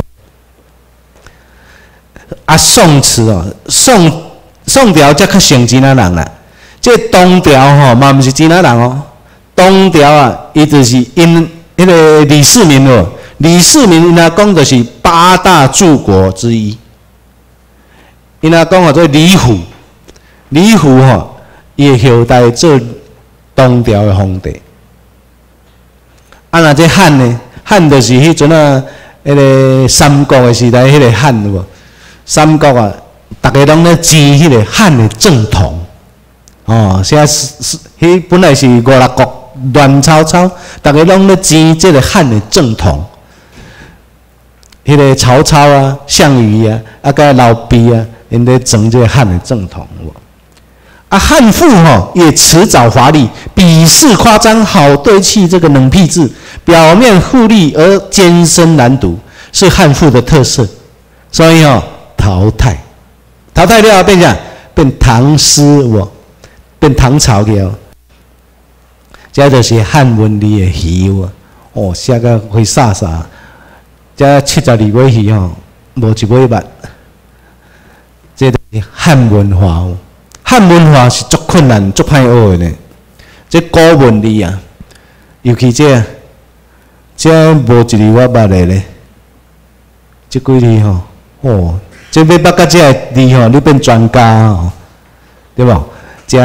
啊，宋词哦，宋宋朝才较像支那人啦。这东条吼嘛，毋是支那人哦。东条啊，伊就是因迄个李世民哦，李世民因阿公就是八大柱国之一。因阿公哦做李虎，李虎吼，伊的后代做东条的皇帝。啊，那这汉呢？汉就是迄阵啊，迄个三国的时代，迄个汉有无？三国啊，大家拢咧争迄个汉的正统。哦，现在是是，迄本来是五六国乱糟糟，大家拢咧争这个汉的正统。迄个曹操啊、项羽啊、啊个老毕啊，因咧争这个汉的正统。啊，汉赋吼也辞藻华丽，笔势夸张，好对气这个冷僻字，表面富丽而艰深难读，是汉赋的特色。所以哦，淘汰，淘汰了变啥？变唐诗哦，变唐朝了。这就是汉文里的鱼哦，哦，写个会飒飒。这七十二尾鱼吼，无一尾捌。这就是汉文化哦。汉文化是足困难、足歹学的呢。这古文字啊，尤其这这无一字我捌的咧。这几字吼，哦，这要捌到这个字吼，你变专家吼，对无？这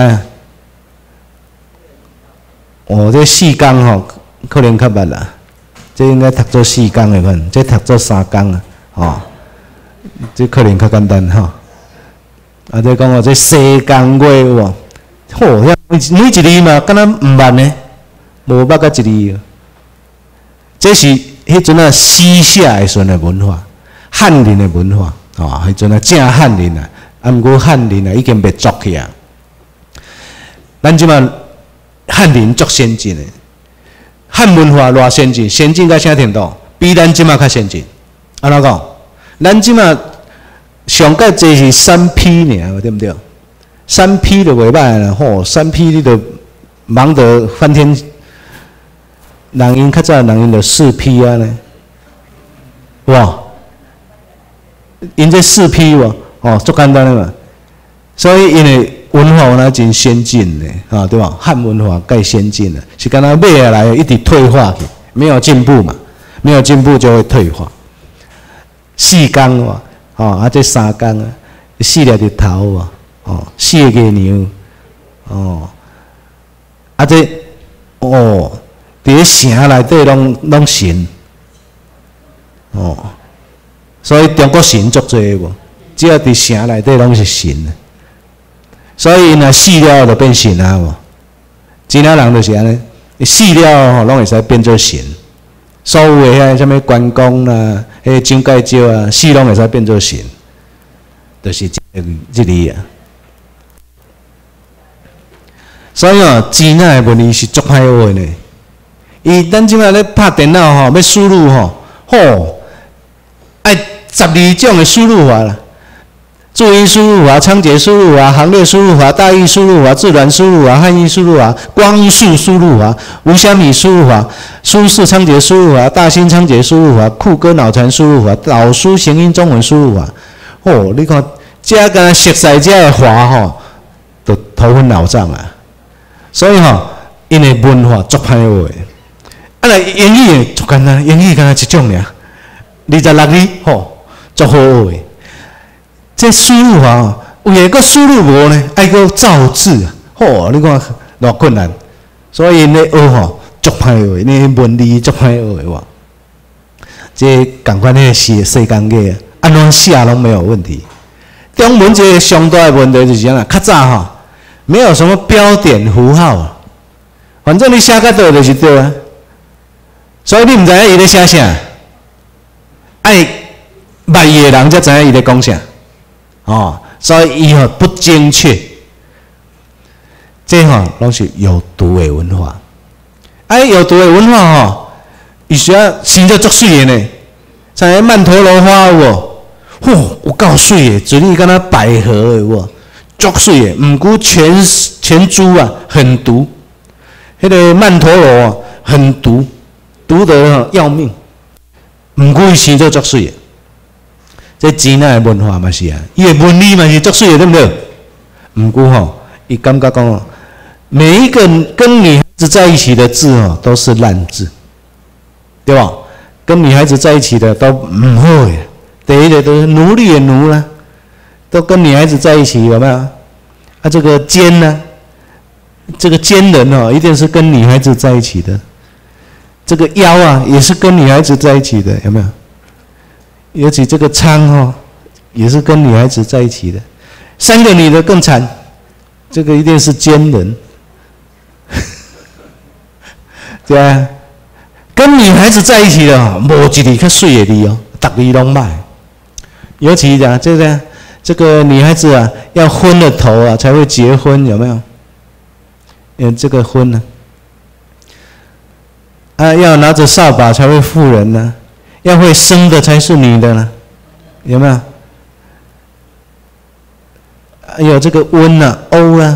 哦，这四工吼，可能较捌啦。这应该读做四工的份，这读做三工啊，哦，这可能较简单吼。啊！再讲哦，这西江话喎，嚯，每每一字嘛，敢若毋捌呢，无捌到一字。这是迄阵啊，西夏的时阵的文化，汉人的文化，哦，迄阵啊正汉人啊，啊，毋过汉人啊已经被捉去啊。咱即马汉人足先进的，汉文化偌先进，先进到啥程度？比咱即马较先进。安怎讲？咱即马。上届这是三 P 尔，对不对？三 P 就袂歹啦，吼，三 P 你就忙得翻天。人因较早人因就四 P 啊呢，哇！因这四 P 喎，哦，足简单的嘛。所以因为文化呢真先进的，啊，对吧？汉文化更先进了，是干那买下来一直退化去，没有进步嘛，没有进步就会退化。四工哇！哦，啊，这三工啊，四粒日头啊，哦，四个月娘，哦，啊这，哦，伫咧城内底拢拢神，哦，所以中国神足多无，只要伫城内底拢是神，所以若死了就变神啊无，真仔人就是安尼，死了吼拢会使变做神。所有的遐什么关公啦，迄蒋介石啊，死拢会使变做神，就是这这里啊。所以哦，支那的文字是足歹学的呢。伊咱即摆咧拍电脑吼，要输入吼，吼，爱十二种的输入法啦。注音输入法、仓颉输入法、行列输入法、大意输入法、自然输入法、汉译输入法、光速输入法、无虾米输入法、苏轼仓颉输入法、大兴仓颉输入法、酷哥脑残输入法、老苏谐音中文输入法。哦，你看，这个熟悉这的话吼，都头昏脑胀啊。所以吼，因为文化足歹学的。啊，来英语足简单，英语敢若一种尔，二十六字吼，足好学的。这输入法哦，有个输入无呢，爱个造字啊，吼，你看偌困难，所以咧学吼足歹学，你文字足歹学哇。这共款迄世世间个，安怎写拢没有问题。中文一个上大的问题就是啥啦？较早吼，没有什么标点符号啊，反正你写到倒就是对啊。所以你毋知影伊咧写啥，爱捌伊的人才知影伊咧讲啥。 哦，所以伊吼不精确，这吼拢是有毒的文化。啊，有毒的文化吼，伊需要生得足水的呢，像迄曼陀罗花有无？嚯，有够水的，水里敢若百合的有无？足水的，毋过全全株啊很毒，迄、那个曼陀罗啊很毒，毒得要命。毋过伊生得足水的，这支那的文化嘛是啊，伊的文理嘛是足水的，对不对？毋过吼，伊感觉讲哦，每一个跟女孩子在一起的字哦，都是烂字，对吧？跟女孩子在一起的都唔好嘅，第一个都是奴隶的奴啦。都跟女孩子在一起有没有？啊，这个奸呢、啊，这个奸人哦，一定是跟女孩子在一起的。这个妖啊，也是跟女孩子在一起的，有没有？尤其这个娼哦，也是跟女孩子在一起的。三个女的更惨，这个一定是奸人，对啊，跟女孩子在一起的，无一个较水的哩哦，逐个拢歹。尤其讲这个。这个女孩子啊，要昏了头啊才会结婚，有没有？嗯，这个婚呢、啊，啊，要拿着扫把才会妇人呢、啊，要会生的才是女的呢，有没有？还有这个温啊、欧啊、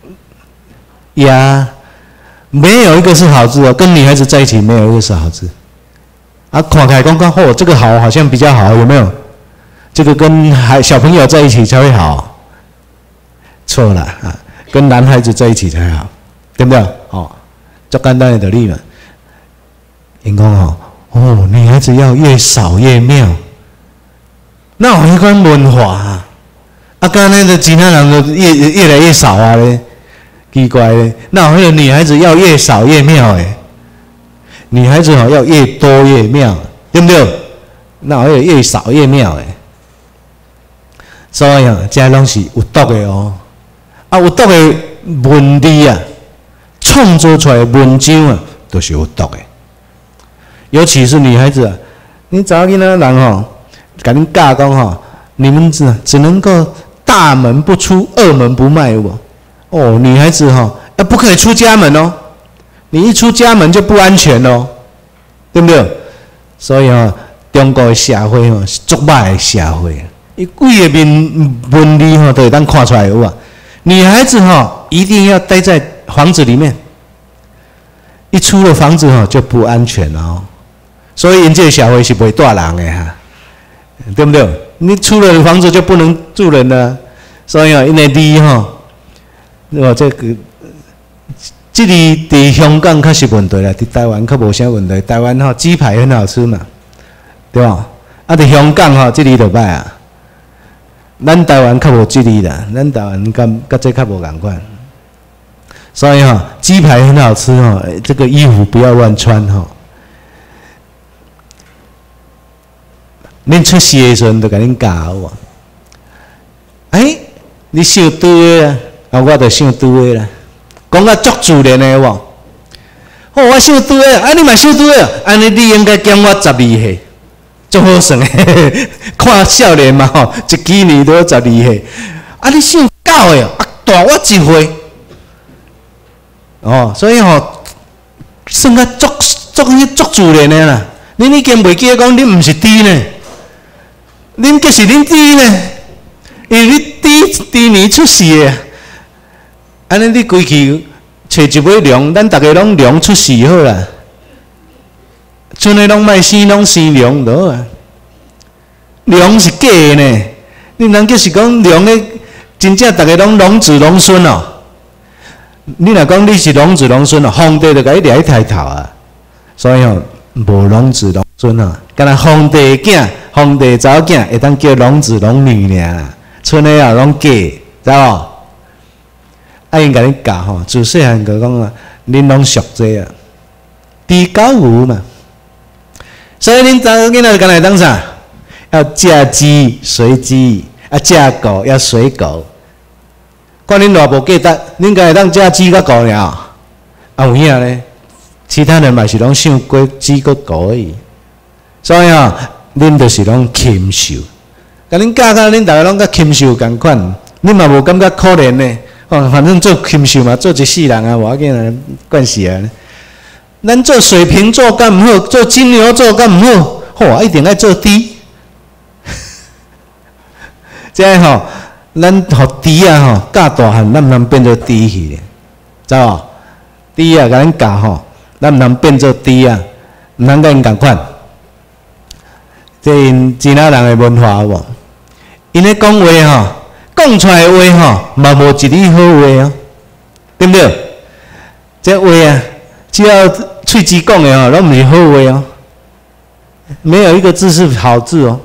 呀，没有一个是好字哦，跟女孩子在一起没有一个是好字。啊，看起来刚刚哦，这个好好像比较好，有没有？这个跟孩小朋友在一起才会好，错了啊！跟男孩子在一起才好，对不对？哦，最简单的道理嘛。因讲哦，哦，女孩子要越少越妙，那有迄款文化啊！啊，刚才的其他人都越越来越少啊咧，奇怪咧。那有迄个女孩子要越少越妙诶，女孩子哦要越多越妙，对不对？那有越少越妙诶。所以啊，这拢是有毒的哦。啊，有毒的文字啊，创作出来的文章啊，都是有毒的。尤其是女孩子啊，你查囡仔人吼，甲恁教讲吼，你们只只能够大门不出，二门不迈有无？哦，女孩子吼，啊不可以出家门哦，你一出家门就不安全哦，对不对？所以啊，中国的社会吼是足歹的社会。伊规个面文理吼都会当看出来有啊。女孩子吼一定要待在房子里面，一出了房子吼就不安全了哦。所以因这个社会是不会住人的哈，对不对？你出了房子就不能住人了。所以哦，因为理吼，我这个这里在香港较是问题啦，在台湾较无啥问题。台湾吼鸡排很好吃嘛，对吧？啊，在香港吼这里就歹啊。咱台湾较无这里啦，咱台湾跟跟这较无共款，所以哈、哦，鸡排很好吃哈、哦，这个衣服不要乱穿哈、哦。恁出世的时候，就甲恁教我，哎，你想对啦，啊，我就想对啦，讲啊足自然的喎。哦，我想对啦，啊，你嘛想对啦，安尼你应该减我十二岁。足好算诶，看少年嘛吼，一几年都十二岁。啊，你姓九诶，啊大我一岁。哦，所以吼，算啊足足迄足自然诶啦。恁已经袂记得讲恁毋是猪呢，恁计是恁猪呢，因为你猪猪年出世诶。安尼你规气找一尾龙，咱逐个拢龙出世好啦。剩的拢卖生，拢生龙就好啊。龙是假的呢，你人叫是讲龙的，真正大家拢龙子龙孙哦。你若讲你是龙子龙孙哦，皇帝就甲你掠去抬头啊。所以哦，无龙子龙孙哦，敢若皇帝囝、皇帝查某囝会当叫龙子龙女尔，剩的啊拢假，知无？啊，因甲你教吼，自细汉就讲啊，恁拢熟这啊，猪狗牛嘛。所以恁查某囡仔干来当啥？要嫁鸡随鸡，啊嫁狗要随狗。看恁偌无价值，恁干来当嫁鸡甲狗尔？啊有影咧？其他人嘛是拢想过鸡个狗而已。所以啊，恁就是拢禽兽， 甲恁教到恁大家拢甲禽兽共款，恁嘛无感觉可怜呢？哦，反正做禽兽嘛，做一世人啊，无要紧啊，惯势啊。咱做水瓶座干毋好，做金牛座干毋好，吼，一定爱做猪。这样吼，咱互猪啊吼，教大汉，咱毋通变做猪去，知无？猪啊，甲咱教吼，咱毋通变做猪啊，毋通甲因共款。这因其他人的文化有无？因咧讲话吼，讲出来的话吼，嘛无一字好话哦，对不对？这话啊，只要喙齿讲的吼，拢毋是好话哦，没有一个字是好字哦。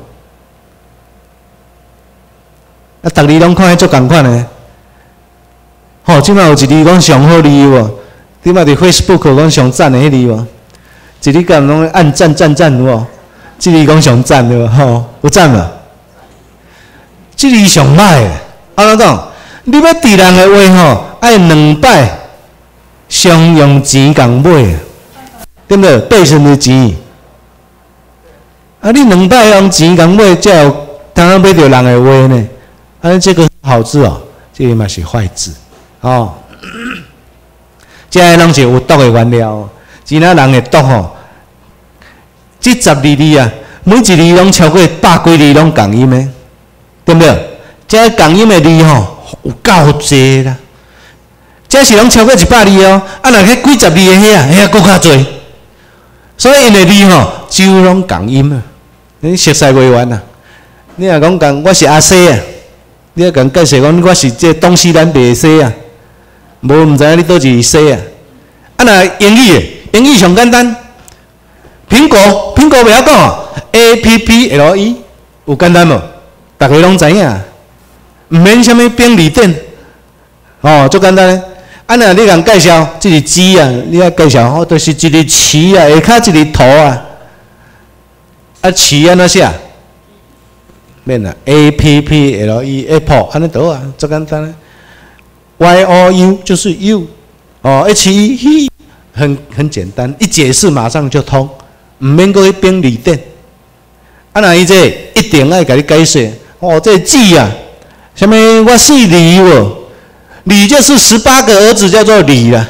啊，逐字拢看迄足共款的。吼，即摆有一字讲上好字有无？即摆伫 Facebook 讲上赞的迄字无？一字讲拢按赞赞赞有无？即字讲上赞对无？吼，有赞无？即字上歹诶，安怎讲？你要治人诶话吼，爱两摆相用钱共买，对不对？八成的钱，啊，你两摆用钱共买，才有通通买着人诶话呢。啊，这个好字哦，这个嘛是坏字哦。这个拢是有毒诶原料，其他人诶毒吼，这十二字啊，每一字拢超过百几字拢共音诶。对不对？这共音的字吼有够济啦，这是拢超过一百字哦。啊，若迄几十字的遐啊，遐搁较济。所以因的字吼，就拢共音啊。你熟悉袂完啊？你若讲讲我是阿西啊，你若讲介绍讲我是这东西南北西啊，无毋知影你倒是西啊。啊，若英语的，英语上简单，苹果苹果袂晓讲哦 ，A P P L E 有简单无？大家拢知影，毋免啥物便利店，哦，足简单嘞。啊，若你共介绍，即个鸡啊，你啊介绍，哦，就是一个旗啊，下骹一个图啊，啊，旗安怎写？免啦 ，A P P L E Apple 安尼倒啊，足简单嘞。Y O U 就是 U， 哦 ，H E He 很很简单，一解释马上就通，毋免搁去便利店。啊，若伊这一定爱甲你解释。哦，这记啊，什么？我姓李哦，李就是十八个儿子叫做李啦。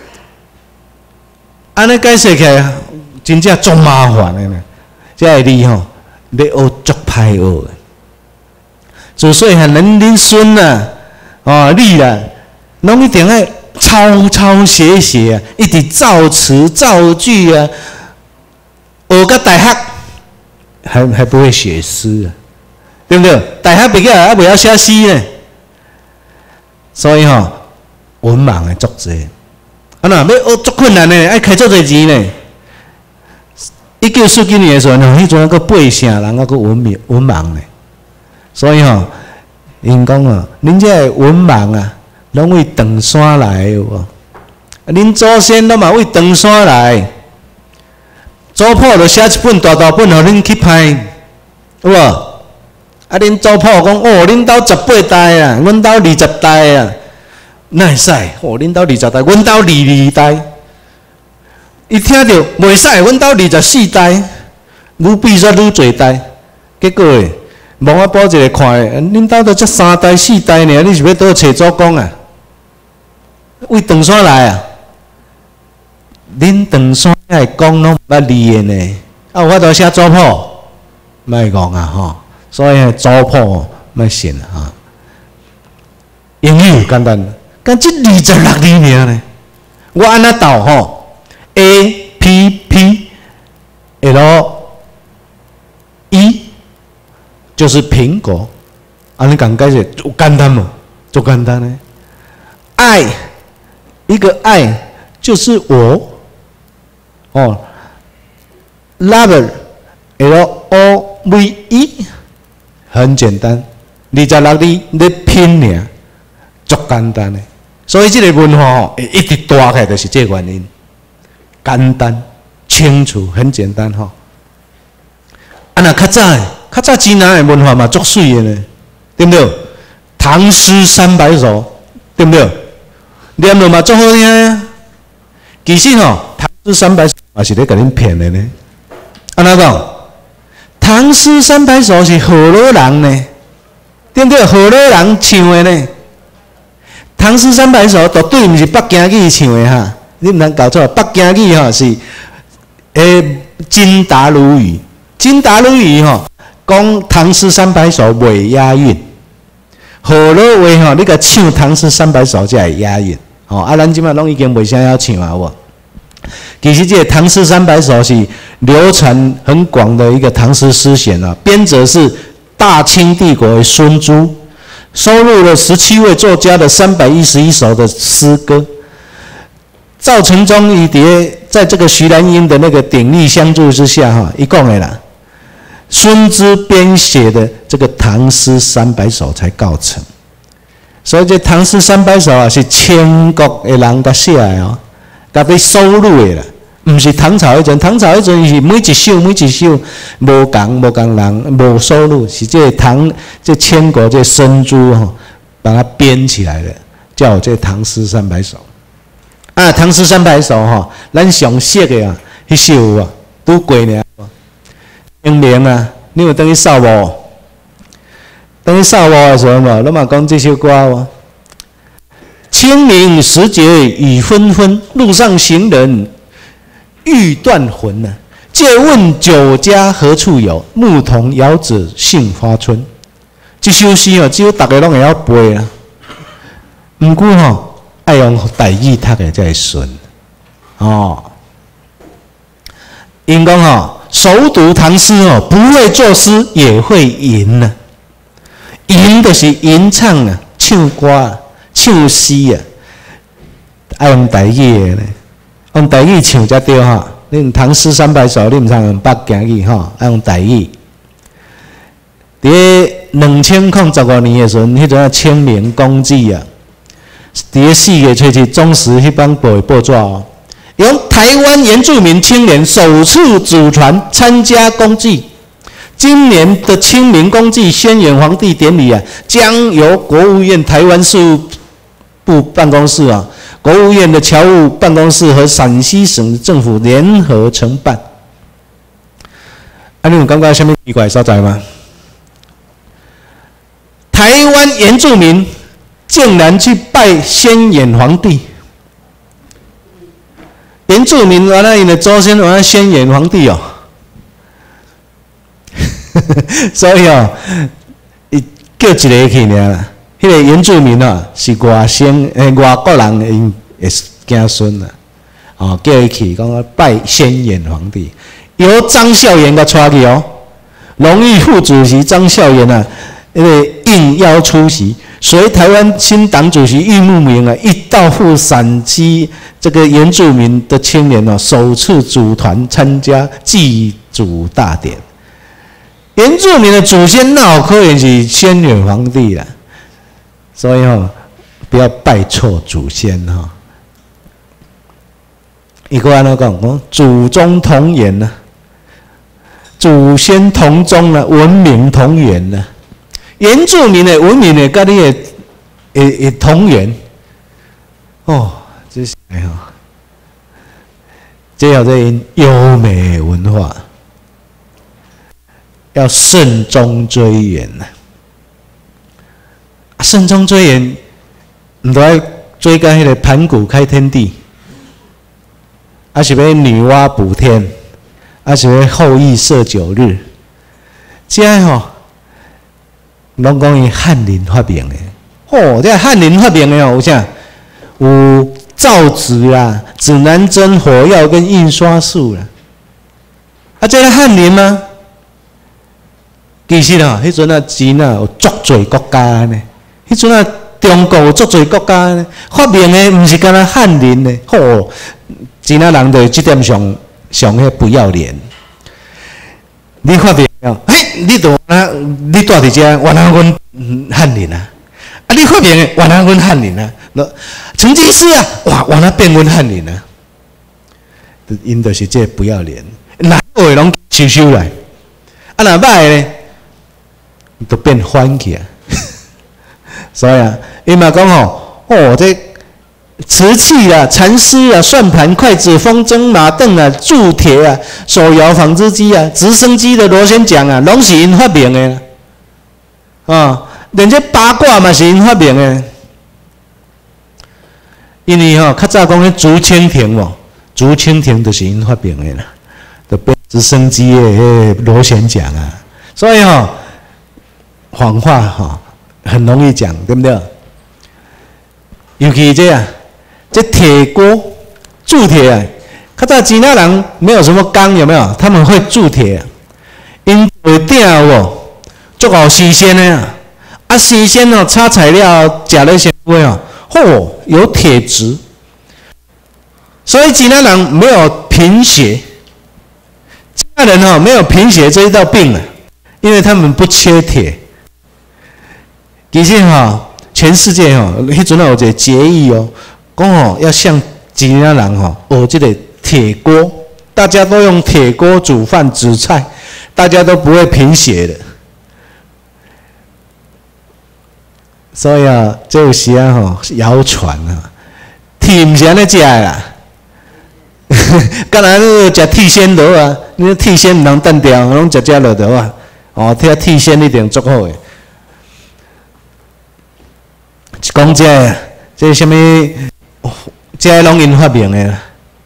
安尼解释起来，真正足麻烦的呢。这个李吼，要学足歹学的。自细汉恁恁孙啊，哦你啦，拢一定爱抄抄写写啊，一直造词造句啊，学到大学还还不会写诗啊。对不对？大学毕业还袂晓写诗呢，所以吼、哦、文盲的足济，啊那要学足困难呢，爱开足济钱呢。一九四几年的时候，迄阵个八成人啊个文明文盲呢，所以吼、哦，因讲哦，恁这文盲啊，拢为长山来的有无？恁祖先拢嘛为长山来，祖谱就写一本大大本，互恁去拍，有无？啊！恁祖谱讲哦，恁兜十八代啊，阮兜二十代啊，哪会使？哦，恁兜二十代，阮兜二二代。伊听着袂使，阮兜二十四代，愈比煞愈侪代。结果诶，望我报一个看诶，恁兜都才三代四代呢，你是要倒找祖公啊？为长山来啊？恁长山来讲拢捌字诶呢，啊有法度写祖谱，莫讲啊吼。所以祖谱莫信啊！英语简单，但这二十六字尔呢，我安那读吼 ，A P P L E 就是苹果，安尼讲解释有简单无？足简单呢。爱一个爱就是我，哦 ，lover L O V E。很简单，二十六字你拼尔，足简单的。所以这个文化吼，会一直大起来，就是这个原因。简单、清楚、很简单吼。啊，那较早的，较早济南的文化嘛，足水的呢，对不对？唐诗三百首，对不对？念落嘛足好听啊。其实吼，唐诗三百首嘛是咧甲恁骗的呢。安怎讲？ 唐诗三百首是河洛人呢，对不对？河洛人唱的呢。唐诗三百首绝对毋是北京语唱的哈，你毋通搞错。北京语吼是诶金达鲁语，金达鲁语吼讲唐诗三百首袂押韵，河洛话吼你甲唱唐诗三百首才会押韵。哦，啊，咱即摆拢已经袂啥晓唱啊，无。其实这个唐诗三百首是流传很广的一个唐诗诗选啊，编者是大清帝国的孙朱，收录了十七位作家的三百一十一首的诗歌。赵承宗伊伫在这个徐兰英的那个鼎力相助之下，哈，一共的啦，孙之编写的这个唐诗三百首才告成。所以这唐诗三百首啊，是清国的人甲写的哦。甲被收录的啦，毋是唐朝迄阵。唐朝迄阵是每一首每一首无共无共人无收录，是这个唐这清国这孙朱吼把它编起来的，叫这唐诗三百首。啊，唐诗三百首吼，咱上熟的啊，迄首啊，拄过呢。清明啊，你有等去扫墓？等去扫墓的时候嘛，咱嘛讲这首歌哦。清明时节雨纷纷，路上行人欲断魂呐、啊。借问酒家何处有？牧童遥指杏花村。这首诗哦，只有大家拢会晓背啦。毋过吼，爱用台语读的才会顺哦。因讲吼，熟读唐诗哦，不会作诗也会吟呐、啊。吟就是吟唱啊，唱歌啊。唱诗啊，爱用台语的咧，用台语唱才对哈。恁唐诗三百首，你毋通用北京语哈，爱用台语。伫两千零十五年的时阵，迄阵啊清明公祭啊，伫四月初七，中时迄帮报报纸哦，由台湾原住民青年首次组团参加公祭。今年的清明公祭宣远皇帝典礼啊，将由国务院台湾事务部办公室啊，国务院的侨务办公室和陕西省政府联合承办。啊，你有感觉什么奇怪所在吗？台湾原住民竟然去拜宣远皇帝，原住民原来因的祖先原来宣远皇帝哦，所以哦，伊叫一个去尔啦。迄个原住民啊，是外省诶外国人因诶子孙啊，哦，叫伊去讲拜宣远皇帝，由张孝言甲带去哦，荣誉副主席张孝言啊，那个应邀出席，随台湾新党主席郁慕明啊，一道赴陕西这个原住民的青年哦，首次组团参加祭祖大典。原住民的祖先那有可能是宣远皇帝啦。所以哦，不要拜错祖先哈、哦。伊个安怎讲？讲祖宗同源呢、啊，祖先同宗呢、啊，文明同源呢、啊。原住民的文明的跟你的诶诶同源。哦，这是哎哈，这叫做优美文化，要慎终追远呐、啊。慎终追远，唔都爱追赶迄个盘古开天地，还是要女娲补天，还是要后羿射九日，这个吼，拢讲伊翰林发明的。哦，这翰林发明的哦，有啥？有造纸啦、指南针、火药跟印刷术啦。啊，这个翰林吗？其实啊，迄阵啊钱啊有足侪国家呢。迄阵啊，中国有足侪国家呢，发明的毋是干那翰林的，吼，真啊人就即点上上迄不要脸。你发明了，嘿，你都啊，你住伫遮，原来阮翰林啊，啊，你发明的，原来阮翰林啊，成吉思啊，哇，原来变阮翰林啊，因就是这不要脸，哪好的拢收收来，啊，若歹的呢，都变反去啊。所以啊，伊嘛讲吼，哦，这瓷器啊、蚕丝啊、算盘、筷子、风筝、马凳啊、铸铁啊、手摇纺织机啊、直升机的螺旋桨啊，拢是因发明的啊、哦。连这八卦嘛是因发明的。因为吼、哦，较早讲迄竹蜻蜓哦，竹蜻蜓就是因发明的啦，就变直升机的迄螺旋桨啊。所以吼、哦，谎话哈、哦、很容易讲，对不对？尤其这样。这铁锅铸铁啊，较早吉那人没有什么钢，有没有？他们会铸铁，因会鼎哦，足够新鲜的啊！啊，新鲜哦，擦材料加了一些味哦，嚯，有铁质。所以吉那人没有贫血，吉那人哦没有贫血这一道病啊，因为他们不缺铁。其实哈、哦，全世界哦，迄阵有一个节义哦。讲哦，要像吉那人吼，学这个铁锅，大家都用铁锅煮饭煮菜，大家都不会贫血的。所以啊，这有时啊吼，谣传啊，铁唔是安尼食的啦，干那你食铁鲜螺啊，你铁鲜唔通单掉，拢食食落得啊。哦，听铁鲜一定足好诶。讲这这什么？这拢因发明的啦，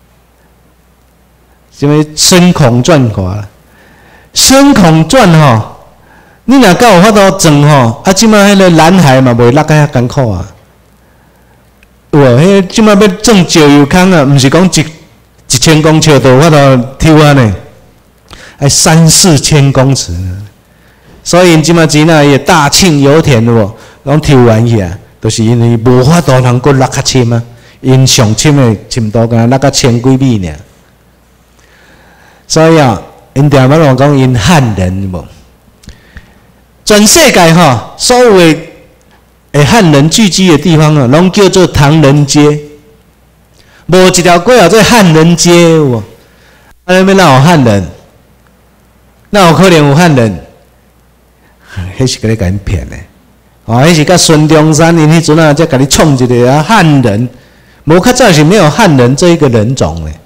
什么《孙孔传》看啦，《孙孔传》吼，你若敢有法度装吼，啊，即摆迄个蓝海嘛袂落个遐艰苦啊。有无？迄即摆要装石油坑啊，毋是讲一一千公尺就有法度抽啊呢，还三四千公尺呢。所以因即摆钱啊，伊大庆油田有无，拢抽完去啊，都、就是因为无法度通过落较深啊。因上深的深度敢那个千几米呢，所以啊，因常常讲讲因汉人无，全世界哈，所有的诶汉人聚集的地方啊，拢叫做唐人街，无一条街叫做汉人街有无？啊，那边哪有汉人？哪有可能有汉人？迄是甲你甲因骗的，哦，迄是甲孙中山因迄阵啊，才甲你创一个啊汉人。无较早是没有汉人这一个人种嘞，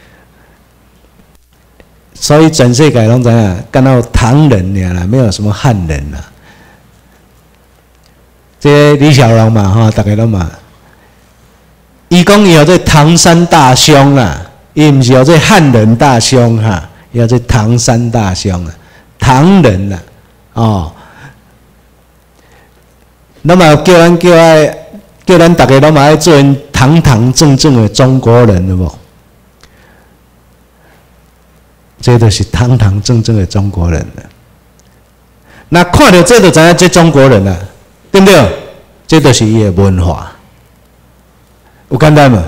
所以全世界拢知影，干到唐人尔啦，没有什么汉人啦。这李小龙嘛，哈，大家拢嘛，伊讲伊有这唐山大兄啦，伊毋是有这汉人大兄哈，伊有这唐山大兄啊，唐人啦，哦，那么叫咱叫爱。叫咱大家拢嘛爱做堂堂正正的中国人，有无？这就是堂堂正正的中国人了。那看到这就知影这中国人了，对不对？这就是伊的文化，有简单嘛？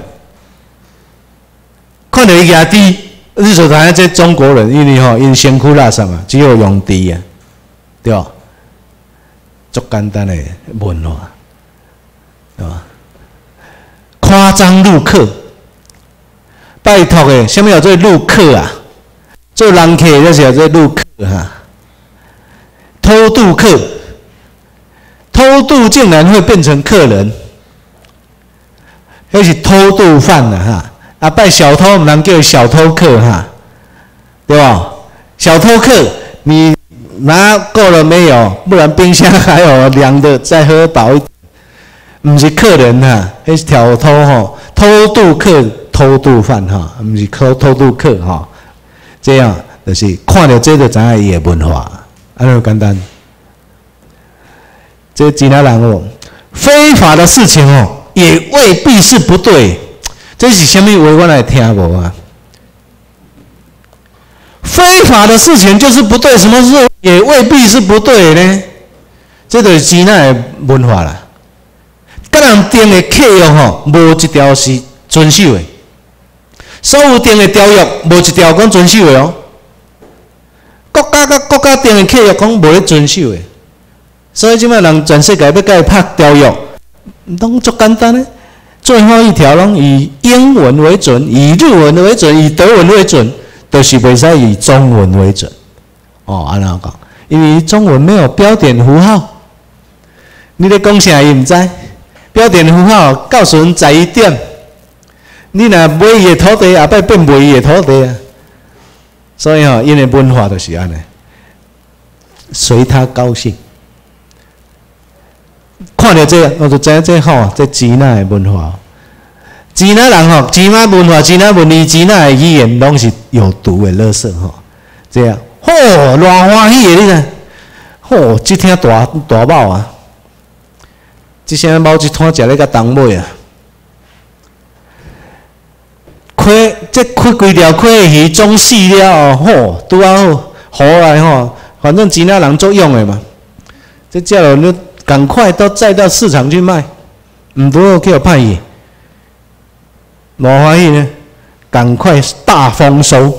看到伊牙低，你就知影这中国人，因为吼因身躯垃圾嘛，只有用地啊，对吧？足简单的文化。对吧？夸张陆客，拜托诶，什么叫做陆客啊？做人客就是叫做陆客哈。偷渡客，偷渡竟然会变成客人，那是偷渡犯了哈。啊，拜小偷，我们能叫小偷客哈，对吧？小偷客，你拿够了没有？不然冰箱还有凉的，再喝饱一点。不是客人哈，那是小偷哈，偷渡客、偷渡犯哈，不是偷偷渡客哈。这样就是看到这就知影伊的文化，安尼简单。这其他人哦，非法的事情哦，也未必是不对。这是什么话？我来听无啊？非法的事情就是不对，什么事也未必是不对呢？这就是其他的文化啦。甲人定的契约吼，无一条是遵守的。所有定的条约，无一条讲遵守的哦。国家甲国家定的契约，讲无咧遵守的。所以即摆人全世界要甲伊拍条约，拢足简单的。最后一条拢以英文为准，以日文为准，以德文为准，都、就是袂使以中文为准。哦，安怎讲？因为中文没有标点符号，你咧讲啥伊毋知。标点符号告诉人在一点。 你若买伊的土地，后摆变卖伊的土地啊。所以吼，因的文化就是安尼，随他高兴。看到这个，我就知影这吼，这支那的文化。支那人吼，支那文化、支那文理、支那的语言，拢是有毒的垃圾吼。这样，吼，偌欢喜的你呢？吼，即听大大猫啊！即声猫一摊食咧甲东尾啊！亏，这亏规条亏的鱼总死了吼，拄啊好，好来吼，反正支那人作用的嘛。这叫了你赶快都载到市场去卖，唔不过叫歹去。无欢喜呢，赶快大丰收。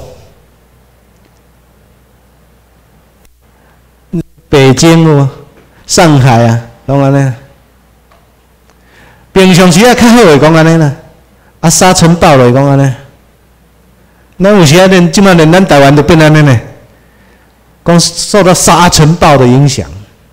北京哦，上海啊，拢安尼。平常时啊，较好会讲安尼啦，啊沙尘暴就会讲安尼。咱有时啊，连即摆连咱台湾都变安尼呢，讲受到沙尘暴的影响。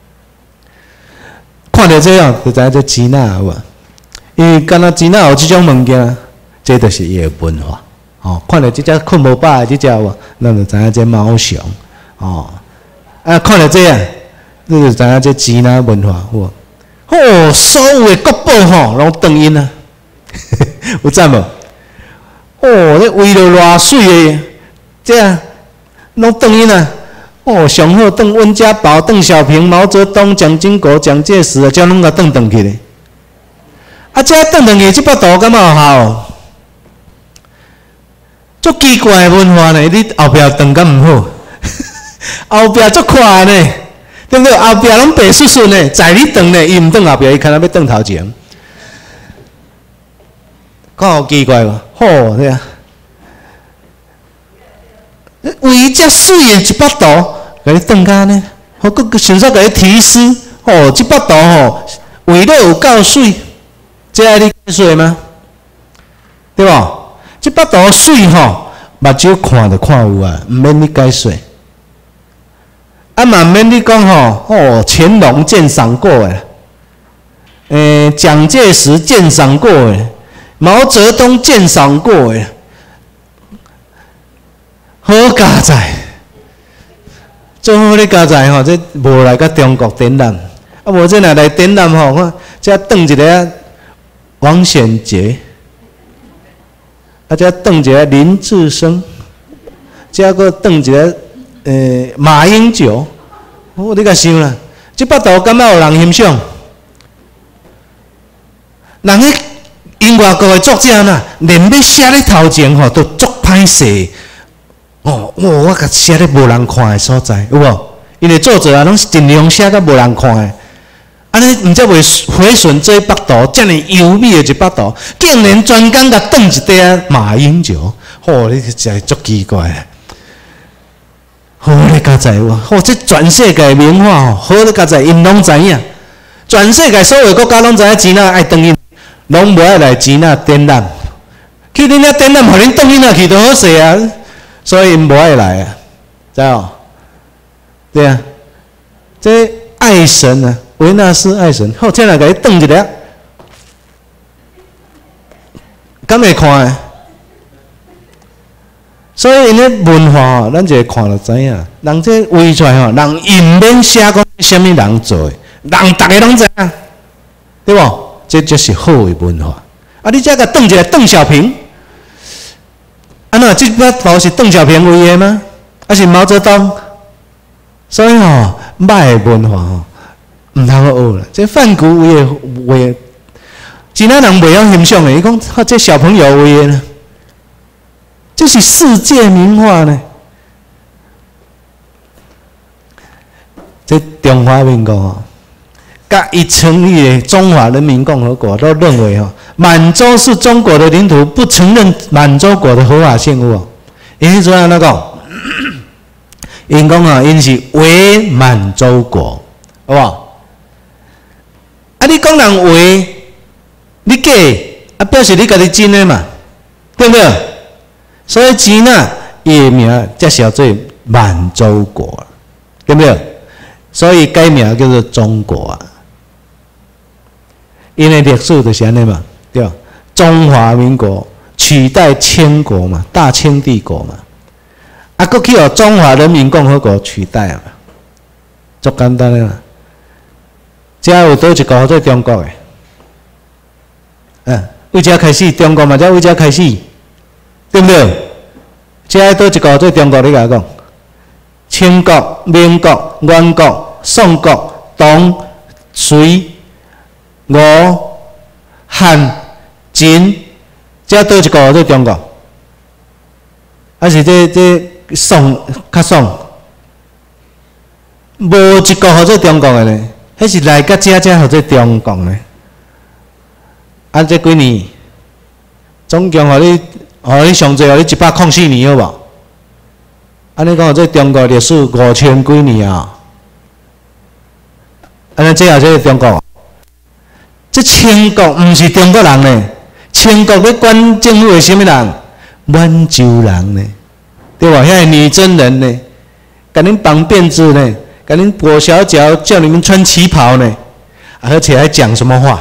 看到这样，就知影这支那有啊，因为敢若支那有即种物件。这就是伊的文化，哦，看到这只困无饱的这只哇，咱就知影这猫熊，哦，啊，看到这样，你就知影这支那文化，哇，哦，所有的国宝吼，拢转因啊，有知无？哦，你为了偌水的，这样拢转因啊，哦，上好转温家宝、邓小平、毛泽东、蒋经国、蒋介石啊，这拢甲转转去咧，啊，这转转去这幅图敢有效？足奇怪的文化呢，你后壁转甲毋好，后壁足快呢，对不对？后壁拢白顺顺呢，在你转呢，伊毋转后壁，伊看若要转头前，讲好奇怪无？好对啊，为遮水的一幅图，甲你转甲呢，好，佮顺续甲你提示，哦，这幅图吼，为了有够水，这爱你解说吗？对无？这幅图水吼，目睭看就看有啊，毋免你解说。啊，嘛毋免你讲吼，哦，乾隆鉴赏过诶，诶，蒋介石鉴赏过诶，毛泽东鉴赏过诶，好佳哉！最好咧佳哉吼，这无来甲中国展览，啊，无这若来展览吼，看这转一个王显杰。啊，再转一个林志升，再个转一个呃马英九，哦，你甲想啦，这幅图敢有有人欣赏？人迄因外国的作者呐，连要写咧头前吼，都足歹势。哦，哇，我甲写咧无人看的所在，有无？因为作者啊，拢是尽量写甲无人看的。安尼，毋则袂毁损这幅图，遮尔优美的一幅图，竟然专工甲转一块马英九，吼，你真系足奇怪。好咧，佳哉哇！吼，这全世界名画吼，好咧，佳哉因拢知影，全世界所有国家拢知影支那爱转因，拢无爱来支那展览。去恁遐展览，互恁转因啊去就好势啊，所以因无爱来啊，知道？对啊，这爱神啊。维纳斯爱神，好，这来甲伊转一个，敢会看诶？所以因咧文化吼，咱就会看就知影。人这画出来吼，人伊毋免写讲啥物人做诶，人逐个拢知影，对无？这就是好诶文化。啊，你遮甲转一个邓小平，啊那这幅图是邓小平画诶吗？还是毛泽东？所以吼，歹诶文化吼。毋通学啦，这梵谷画画，其他人袂晓欣赏诶。伊讲，哈，这小朋友画诶呢，这是世界名画呢。这中华民国吼，甲伊成立的中华人民共和国都认为吼，满洲是中国的领土，不承认满洲国的合法性，有无？因迄阵安怎讲？因讲啊，因是伪满洲国，好不好？啊！你讲人话，你假啊，表示你家己真诶嘛，对不对？所以支那伊诶名才叫做满洲国，对不对？所以改名叫做中国啊。因为历史就是安尼嘛，对吧？中华民国取代清国嘛，大清帝国嘛。啊，过去哦，中华人民共和国取代啊，足简单的啦。遮有倒一个做中国的，嗯，为遮开始，中国嘛，才为遮开始，对不对？遮倒一个做中国，你甲我讲，清国、民国、元国、宋国、唐、隋、吴、汉、秦，遮倒一个做中国，还是这这宋较宋，无一个号做中国的呢？迄是来甲遮遮号做中国呢？啊，这几年总共互你，互你上侪互你一百零四年好无？安尼讲，这中国历史五千几年啊！安尼这也这中国，这清国毋是中国人呢？清国要管政府的什么人？满洲人呢？对吧？遐女真人呢？甲恁绑辫子呢？甲恁裹小脚，叫你们穿旗袍呢？而且还讲什么话？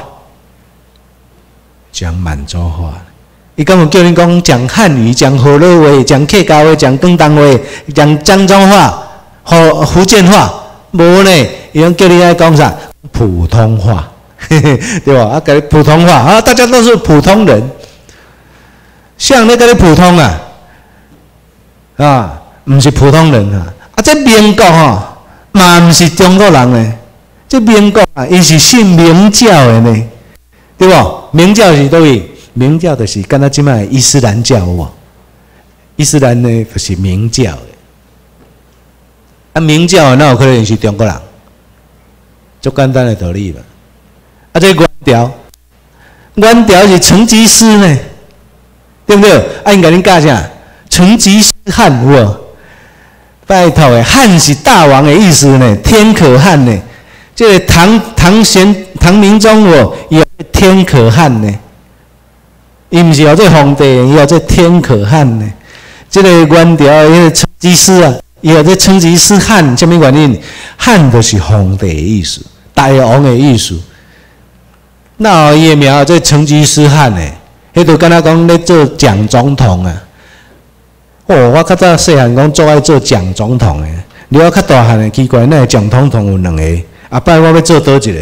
讲满洲话。伊敢有叫你讲讲汉语、讲河洛话、讲客家话、讲广东话、讲漳州话、和福建话？无呢？伊讲叫你爱讲啥？普通话，嘿嘿，对吧？啊，讲普通话啊，大家都是普通人，像那个普通啊，啊，唔是普通人啊。啊，这民国吼，嘛唔是中国人呢。这民国啊，伊是信明教的呢，对不？明教是倒位？明教就是敢若即摆伊斯兰教有无？伊斯兰呢就是明教的。啊，明教的哪有可能是中国人？足简单的道理嘛。啊，这元朝，元朝是成吉思呢，对不对？啊，因甲恁教啥？成吉思汗有无？拜托诶，汉是大王的意思呢，天可汗呢。这个唐唐玄唐明宗哦，有天可汗呢。伊毋是有这皇帝，伊有这天可汗呢。这个元朝迄个成吉思啊，伊有这成吉思汗，什么原因？汉就是皇帝的意思，大王的意思。那伊的名这成吉思汗呢，迄就敢若讲咧做蒋总统啊。哦，我较早细汉讲做爱做蒋总统的，你要较大汉的奇怪，那蒋总统有两个，后摆我要做倒一个。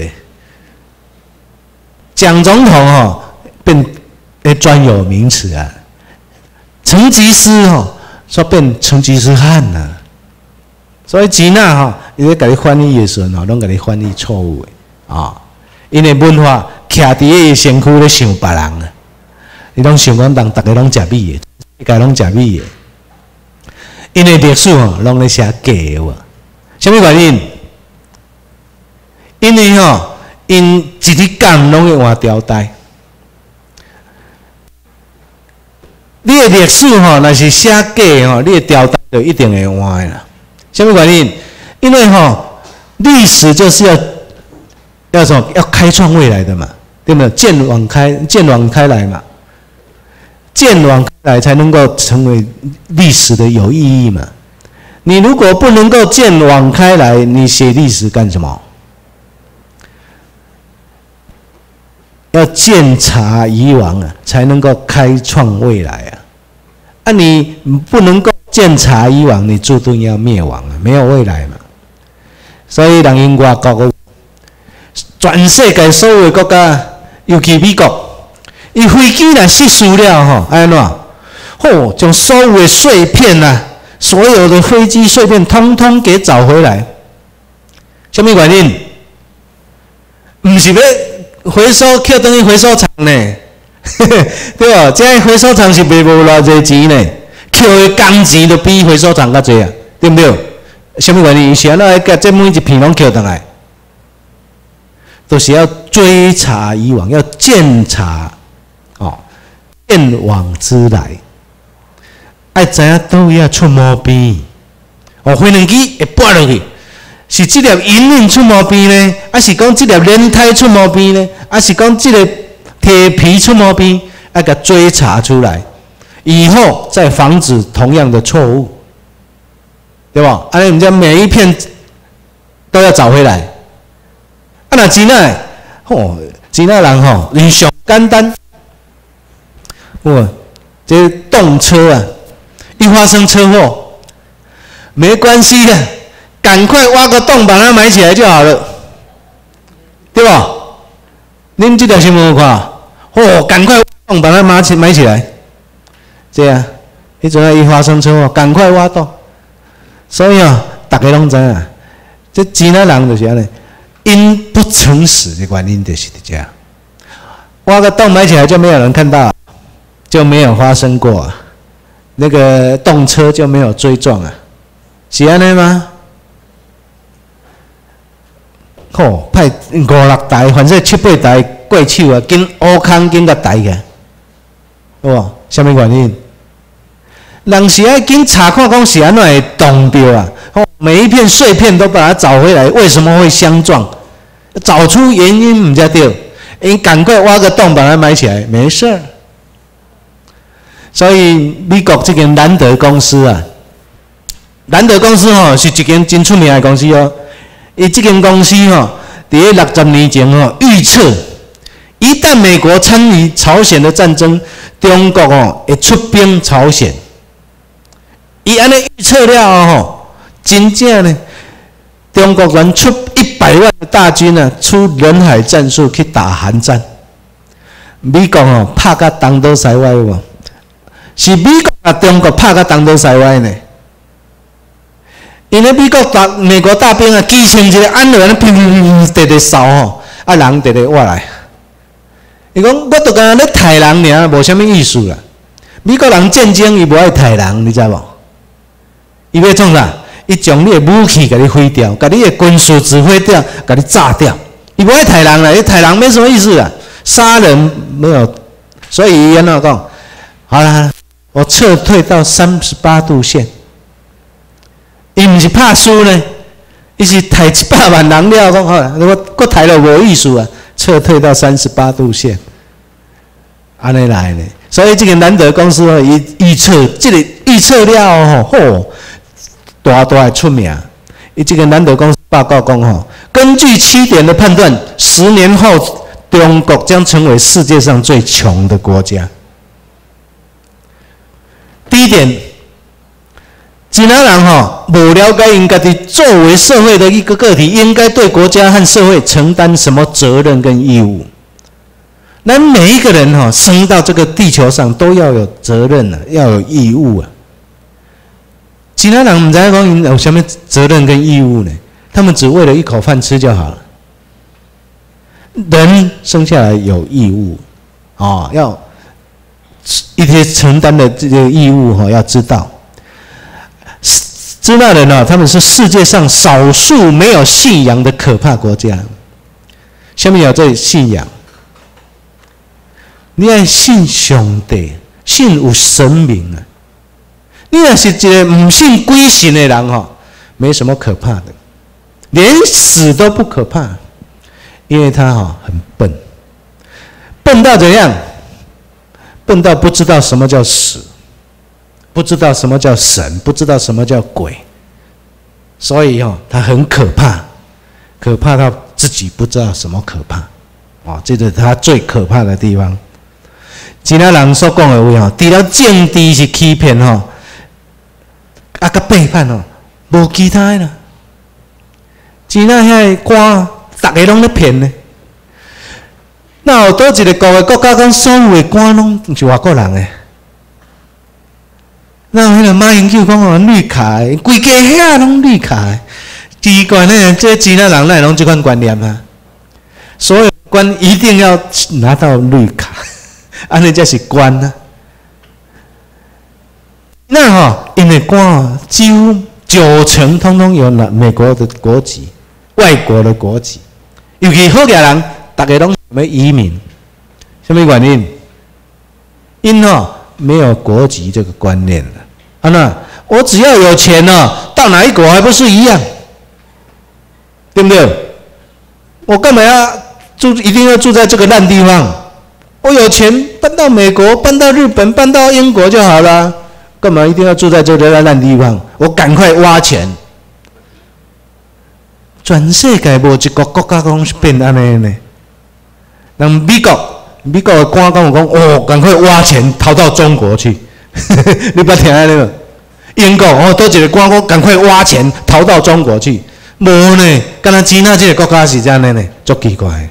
蒋总统吼、哦、变诶专有名词啊，成吉思吼、哦、说变成吉思汗啊，所以钱啊吼，伊咧甲你翻译的时阵吼，拢甲你翻译错误的啊，因为文化徛伫伊身躯咧想别人啊，伊拢想讲人逐个拢食米的，世界拢食米的。因为历史吼，拢咧写假的，什么原因？因为吼，因一日干拢会换朝代。你的历史吼，若是写假吼，你的朝代就一定会换的啦。什么原因？因为吼，历史就是要要什么？要开创未来的嘛，对不对？见往开，见往开来嘛。见往开来才能够成为历史的有意义嘛。你如果不能够见往开来，你写历史干什么？要鉴察以往啊，才能够开创未来啊。啊，你不能够鉴察以往，你注定要灭亡啊，没有未来嘛。所以人因外国，全世界所有的国家，尤其美国。伊飞机若失事了吼，安怎？吼，将所有的碎片啊，所有的飞机碎片，通通给找回来。什么原因？毋是要回收，捡等于回收厂呢？对吧？这回收厂是卖无偌济钱呢，捡的工钱都比回收厂较济啊，对不对？什么原因？是安怎甲这每一片拢捡回来？都是要追查以往，要鉴察。哦，见往之来，爱知影倒位啊出毛病。哦，飞轮机会拨落去，是这粒引领出毛病呢，还是讲这粒轮胎出毛病呢？还是讲这个铁皮出毛病？要给追查出来，以后再防止同样的错误，对吧？啊，人家每一片都要找回来。啊，那真啊，哦，真啊人吼，你上简单。哦， 这动车啊，一发生车祸，没关系的，赶快挖个洞把它埋起来就好了，对吧？恁这条新闻有看？哦，赶快挖洞把它埋起埋起来，这样，你只要一发生车祸，赶快挖洞。所以啊，大家拢知啊，这济南人就是安尼，因不诚实的原因就是这样，挖个洞埋起来就没有人看到，就没有发生过、啊，那个动车就没有追撞啊，是安尼吗？吼、哦，派五六台，反正七八台过手啊，紧乌空紧甲抬起来，有无？什么原因？人是爱紧查看，讲是安怎会动到啊？哦，每一片碎片都把它找回来，为什么会相撞？找出原因唔才对，你赶快挖个洞把它埋起来，没事儿。所以美国这间兰德公司啊，兰德公司吼、哦、是一间真出名的公司哦。伊这间公司吼、哦，伫六十年前吼、哦、预测，一旦美国参与朝鲜的战争，中国哦会出兵朝鲜。伊安尼预测了吼，真正呢，中国人出一百万的大军啊，出人海战术去打韩战。美国哦拍甲东倒西歪无？是美国甲中国拍甲东倒西歪呢？因为美国大美国大兵啊，基清一个安落安尼，乒乒乒乒直直扫吼，啊人直直挖来。伊讲我都干咧杀人尔，无啥物意思啦。美国人战争伊无爱杀人，你知无？伊要创啥？伊将你的武器给你毁掉，把你的军事指挥掉，给你炸掉。伊不爱杀人啦，你杀人没什么意思啦，杀人没有。所以伊安怎讲？好啦，我撤退到三十八度线。伊唔是怕输呢，伊是杀一百万人了，讲好啦，我我杀了无意思啊，撤退到三十八度线，安尼来呢。所以这个兰德公司哦，伊预测这个预测了吼，吼。大大出名，伊这个兰德公司报告讲吼，根据七点的判断，十年后中国将成为世界上最穷的国家。第一点，济南人吼无了解应该的作为社会的一个个体，应该对国家和社会承担什么责任跟义务。那每一个人吼生到这个地球上都要有责任啊，要有义务啊。其他人唔知讲因有什么责任跟义务呢？他们只为了一口饭吃就好了。人生下来有义务，哦，要一些承担的这个义务哈、哦，要知道。支那人啊、哦，他们是世界上少数没有信仰的可怕国家。下面有这信仰，你要信上帝，信有神明啊。你若是一个唔信鬼神的人吼，没什么可怕的，连死都不可怕，因为他哈很笨，笨到怎样？笨到不知道什么叫死，不知道什么叫神，不知道什么叫鬼，所以哈他很可怕，可怕到自己不知道什么可怕，哦，这是他最可怕的地方。其他人所讲的话吼，除了政治是欺骗吼。啊，甲背叛哦，无其他的啦。济南遐官，大家拢咧骗呢。那有倒一个国的国家讲，所有的官拢是外国人诶。那有迄个马英九讲哦，绿卡的，规家遐拢绿卡的。奇怪呢，这济南人哪会拢这款观念啊？所有官一定要拿到绿卡，安尼才是官啊。那哈、哦，因为官啊，几乎九成通通有美国的国籍，外国的国籍，尤其好家人，大家拢要移民，什么原因？因哦没有国籍这个观念了。啊那我只要有钱哦，到哪一国还不是一样，对不对？我干嘛要住？一定要住在这个烂地方？我有钱搬到美国，搬到日本，搬到英国就好了。干嘛一定要住在这个烂地方？我赶快挖钱。全世界无一个国家讲是变安尼呢。人美国美国的官讲讲，哦，赶快挖钱逃到中国去。你捌听安尼无？英国哦，倒一个官讲赶快挖钱逃到中国去。无呢，敢若支那这个国家是这样的呢，足奇怪。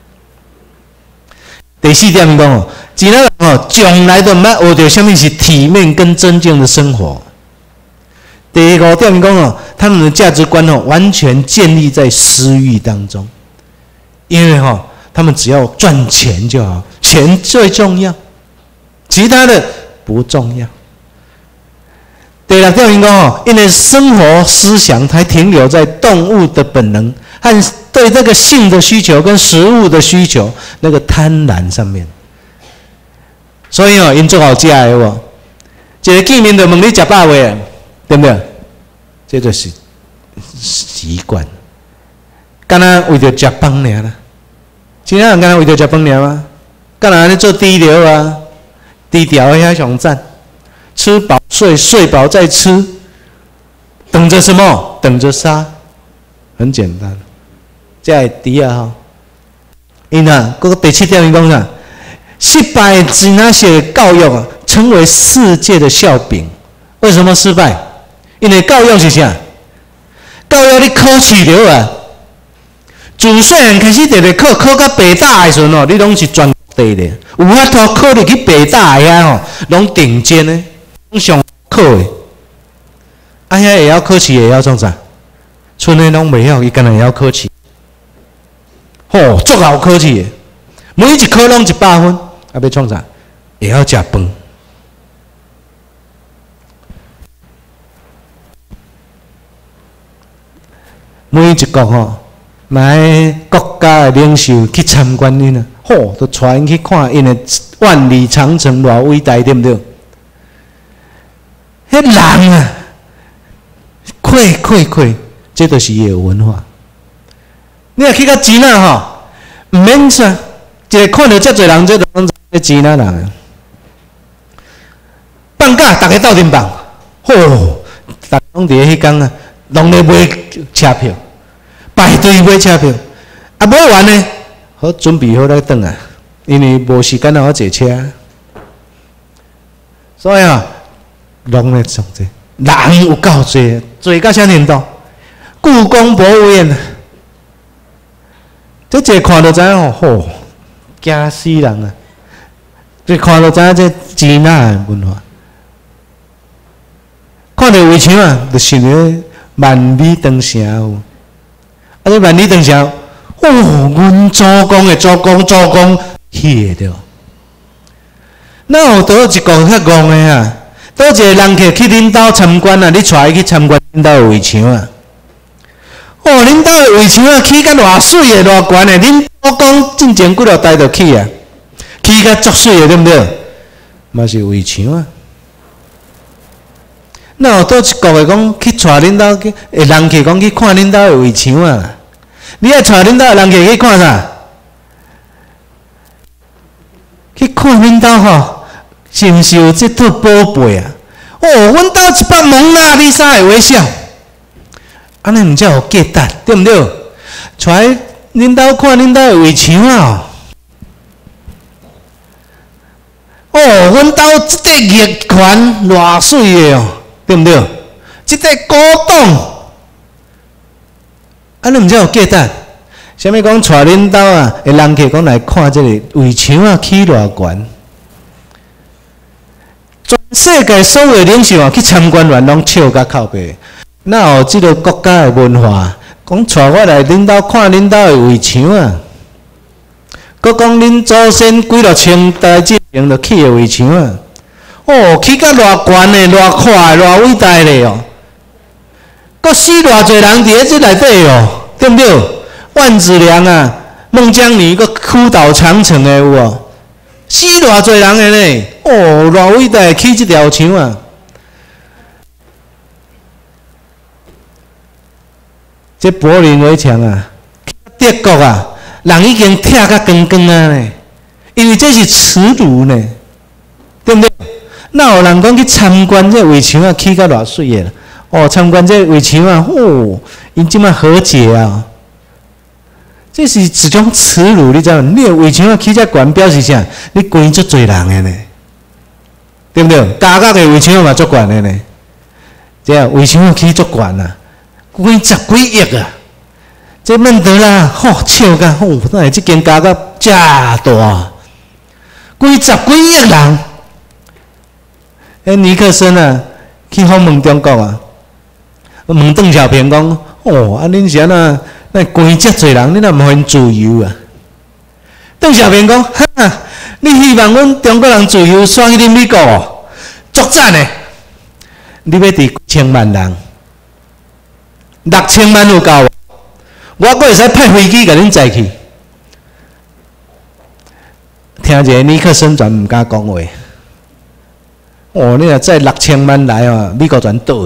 第四点讲哦，支那人哦，从来都毋捌学到什么是体面跟真正的生活。第五点讲哦，他们的价值观哦，完全建立在私欲当中，因为哈、哦，他们只要赚钱就好，钱最重要，其他的不重要。第六点讲哦，因为生活思想还停留在动物的本能和对这个性的需求跟食物的需求那个贪婪上面，所以哦，因做好食的哦，一个见面就问你食饱未？对不对？这就是习惯。敢若为着食饭尔啦，其他人敢若为着食饭尔吗？敢若安尼做低调啊？低调的遐上赞，吃饱睡，睡饱再吃，等着什么？等着杀，很简单。这会低啊吼。因啊，嗰个第七点伊讲啥？失败只那些教育啊，成为世界的笑柄。为什么失败？因为教育是啥？教育你考试了啊！自细汉开始直直考，考到北大的时阵哦，你拢是全国第一的。有法度考入去北大的遐吼，拢顶尖的，拢上考的。啊，遐会晓考试，会晓创啥？剩的拢袂晓，伊干那会晓考试。吼，足好考试的，每一科拢一百分，啊，要创啥？会晓食饭。每一个吼，买国家的领袖去参观因啊，吼，都带因去看因的万里长城偌伟大，对不对？迄人啊，快快快，这就是伊的文化。你若去到支那吼，毋免啥，一个看到遮侪人，这都讲这支那人啊。放假大家斗阵放，吼，大家拢伫迄天啊。拢咧买车票，排队买车票，啊买完呢，好准备好来转啊，因为无时间好坐车，所以啊，拢咧上这人有够多，多到啥程度？故宫博物院，这一看就知影哦，吼，惊死人啊！这看就知影这支那的文化，看到围墙啊，就想咧。万里长城有，啊！这万里长城，哦，阮祖公的祖公祖公去的，哪有倒一个较戆的啊？倒一个人客去恁兜参观啊？你带伊去参观恁兜的围墙啊？哦，恁兜的围墙啊，起甲偌水的、偌悬的，恁祖公进前几落代就起啊，起甲足水的，对不对？嘛是围墙啊。那有倒一个的讲去带恁兜去，诶，人客讲去看恁兜的围墙啊？你爱带恁兜的人客去看啥？去看恁兜吼，是毋是有这套宝贝啊？哦，阮兜一百蒙娜丽莎的微笑，安尼毋才有价值，对毋对？带恁兜看恁兜的围墙啊！哦，阮兜即块玉环偌水的哦！对不对？这个古董，啊，你毋才有价值。啥物讲带恁兜啊？诶，人客讲来看这个围墙啊，起偌悬。全世界所有领袖啊，去参观完拢笑甲靠背。哪有这个国家的文化？讲带我来恁兜看恁兜的围墙啊？佮讲恁祖先几落千代之前就起的围墙啊？哦，起甲偌悬的、偌快、偌伟大的哦！阁死偌侪人伫咧这内底哦，对不对？万梓良啊，孟姜女阁哭倒长城的有无？死偌侪人的呢？哦，偌伟大起这条墙啊！这柏林围墙啊，德国啊，人已经拆甲光光啊呢，因为这是耻辱呢，对不对？哪有人讲去参观这围墙啊？起甲偌水的啦！哦，参观这围墙啊，哦，因即摆和解啊， 这是一种耻辱，你知道？你围墙起遮悬，表示啥？你关足侪人的呢，对不对？家家的围墙嘛足悬的呢，这样围墙起足悬啊，关十几亿啊！这曼德拉吼笑甲吼，那这间家家遮大，关十几亿人。诶，尼克森啊，去访问中国啊，问邓小平讲：哦，啊，恁是安那？那关遮侪人，你哪毋分自由啊？邓小平讲：哈，你希望阮中国人自由，选去恁美国哦？作战的，你要伫几千万人，六千万有够无？我阁会使派飞机甲恁载去。听者尼克森全毋敢讲话。哦，你若载六千万来哦，美国全倒。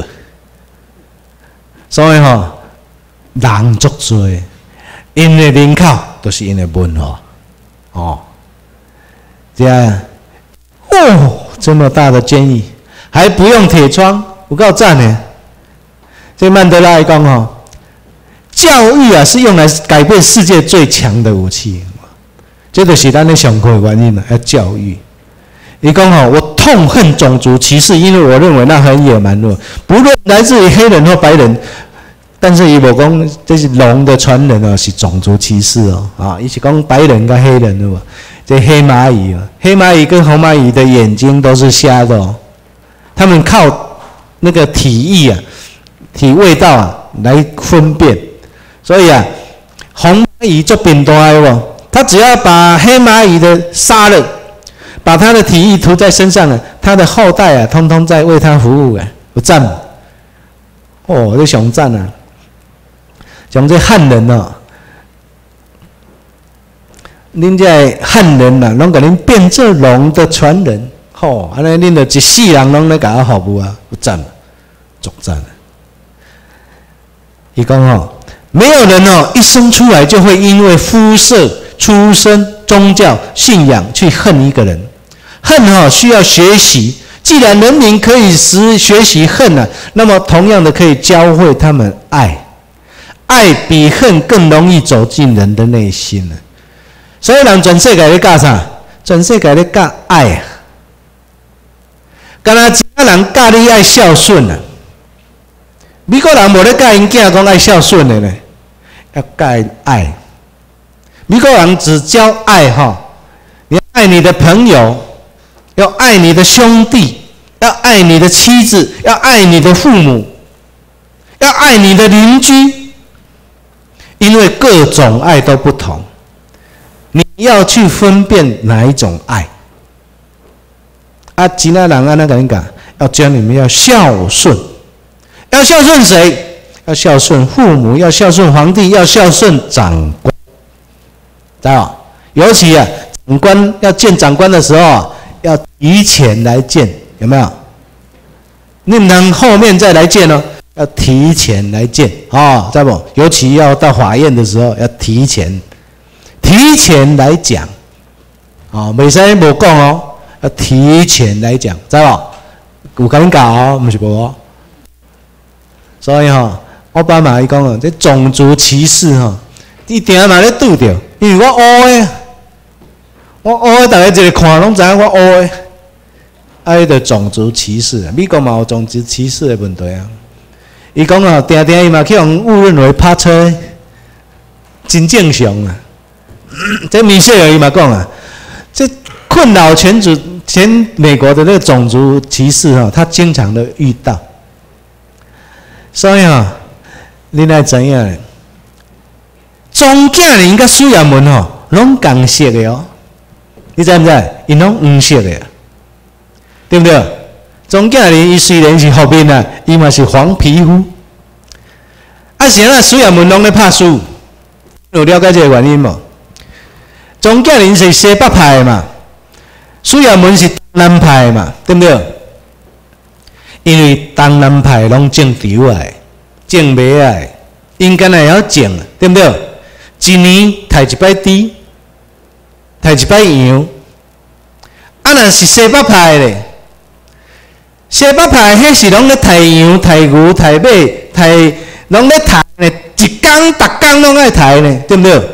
所以吼、哦。人足多，因的人口就是因的文化，哦，这样，哦，这么大的监狱还不用铁窗，有够赞的。这曼德拉讲哦，教育啊是用来改变世界最强的武器，这就是咱的上课的原因了，要教育。伊讲哦，我痛恨种族歧视，因为我认为那很野蛮了，不论来自于黑人或白人。但是伊无讲这是龙的传人哦，是种族歧视哦，啊，伊是讲白人跟黑人的嘛，这黑蚂蚁啊，黑蚂蚁跟红蚂蚁的眼睛都是瞎的哦，他们靠那个体液啊、体味道啊来分辨，所以啊，红蚂蚁做扁大哦，他只要把黑蚂蚁的杀了，把他的体液涂在身上了，他的后代啊，通通在为他服务啊，有赞哦，这上赞啊！像这汉人哦，恁这汉人呐、啊，拢甲恁变做龙的传人，吼、哦，安尼恁就一世人拢咧甲我服务啊，有赞，足赞。伊讲吼，没有人哦，一生出来就会因为肤色、出身、宗教、信仰去恨一个人，恨哦需要学习。既然人民可以使学习恨啊，那么同样的可以教会他们爱。爱比恨更容易走进人的内心了，所以人全世界咧教啥？全世界咧教爱啊！敢若其他人教你爱孝顺啊，美国人无咧教因囝讲爱孝顺的呢，要教爱。美国人只教爱哈，你要爱你的朋友，要爱你的兄弟，要爱你的妻子，要爱你的父母，要爱你的邻居。因为各种爱都不同，你要去分辨哪一种爱。啊，其他人啊，那个人讲，要教你们要孝顺，要孝顺谁？要孝顺父母，要孝顺皇帝，要孝顺长官，知道？尤其啊，长官要见长官的时候啊，要提前来见，有没有？你们后面再来见哦。要提前来见啊，知道不？尤其要到法院的时候，要提前，提前来讲，啊，袂使无讲哦，要提前来讲，知道不？有甲恁教哦，毋是无哦。所以吼、哦，奥巴马伊讲哦，这种族歧视吼、哦，一定嘛咧拄着，因为我乌的，我乌的，大家一个看拢知影我乌的，啊，迄个种族歧视，美国嘛有种族歧视的问题啊。伊讲哦，定定伊嘛去人误认为拍车真正常啊。这米歇尔伊嘛讲啊，这困扰全主全美国的那个种族歧视哦，他经常的遇到。所以哦，你来怎样？庄稼人甲苏亚文哦，拢共色的哦，你知唔知？因拢黄色的，对不对？庄稼人伊虽然是福面啊，伊嘛是黄皮肤。啊，是啊，苏亚文拢咧拍输，有了解这个原因无？庄稼人是西北派的嘛，苏亚文是东南派的嘛，对不对？因为东南派拢种稻啊，种麦啊，应该也要种，对不对？一年抬一摆猪，抬一摆羊。啊，若是西北派的。西北派迄是拢咧抬羊、抬牛、抬马、抬，拢咧抬呢，一工、逐工拢爱抬呢，对不对？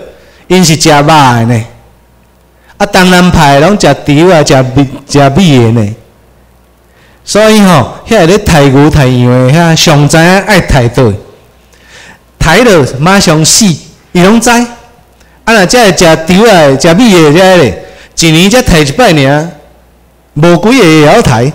因是食肉的呢。啊，东南派拢食猪啊，食米食米的呢。所以吼，遐咧杀牛杀羊的遐上知影爱杀倒，杀了马上死，伊拢知。啊，若遮会食猪啊、食米的遮咧，一年才杀一摆尔，无几个会晓杀。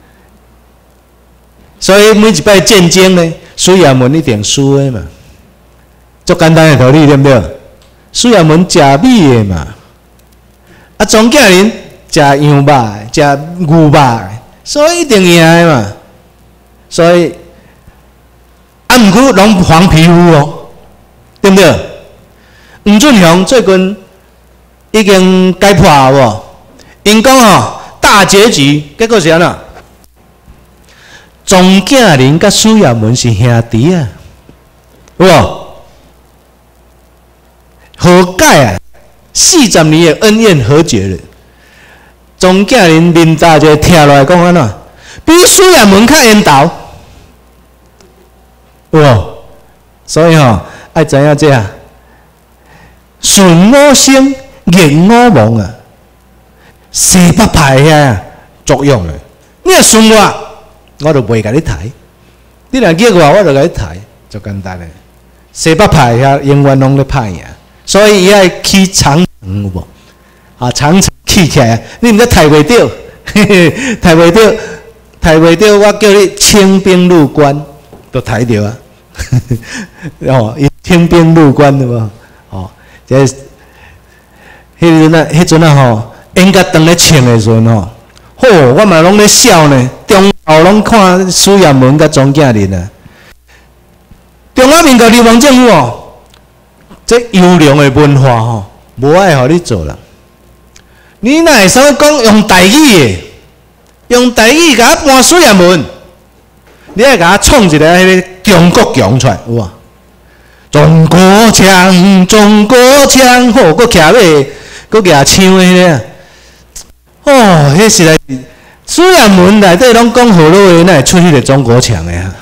所以每一摆战争呢，水衙门一定输的嘛。足简单的道理，对不对？水衙门食米的嘛，啊，庄稼人食羊肉、食牛肉，所以一定赢的嘛。所以啊，毋过拢黄皮肤哦，对不对？黄俊雄最近已经解破了无？因讲吼大结局，结果是安怎？庄稼人甲水衙门是兄弟啊，有无？和解啊！四十年的恩怨和解了。庄稼人面大就跳落来讲安怎？比水衙门较缘投，有无？所以吼、哦，爱知影这啊，顺我生，逆我亡啊，西北派遐作用的。你若顺我，我就袂甲你抬；你若逆我，我就甲你抬，就简单嘞。西北派遐永远拢咧歹赢。所以伊爱起长城有无？啊，长城起起来，你毋则抬袂着，嘿嘿，抬袂着，抬袂着，我叫你轻兵入关，都抬着啊！哦，伊轻兵入关有无？哦，这迄阵啊，迄阵啊吼，应该当咧穿的时阵吼，好，我嘛拢咧笑呢，中后拢看水衙门甲庄稼人啊，中华民国流氓政府哦。这优良的文化吼，无爱互你做啦。你哪会使讲用台语的？用台语甲我搬水衙门，你爱甲我创一个迄个中国强出来有无？中国腔，中国腔，吼，搁徛尾，搁徛唱的迄个，哦，迄实在是水衙门内底拢讲河洛话，哪会出迄个中国腔的啊？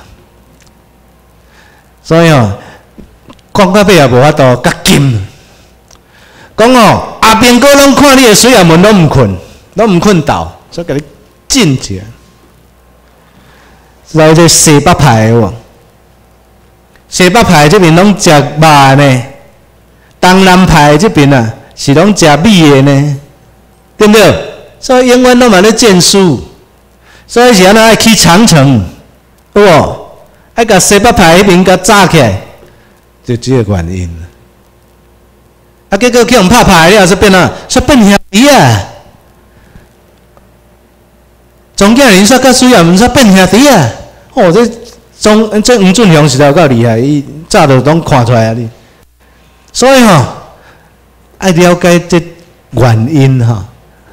所以哦。讲到尾也无法度甲金，讲哦，阿兵哥拢看你的水衙门拢毋困，拢毋困倒，所以甲你禁起来。来这西北派的，西北派这边拢食肉呢，东南派这边啊是拢食米的呢，对不对？所以永远拢嘛咧战输，所以是安怎爱起长城，有无？爱甲西北派迄边甲炸起来。就这个原因，啊，结果去用拍牌了，说变啊，说变兄弟啊，庄稼人说甲水衙门说变兄弟啊，哦，这庄这黄俊雄实在够厉害，伊早就拢看出来啊你，所以吼、哦，爱了解这原因哈、哦，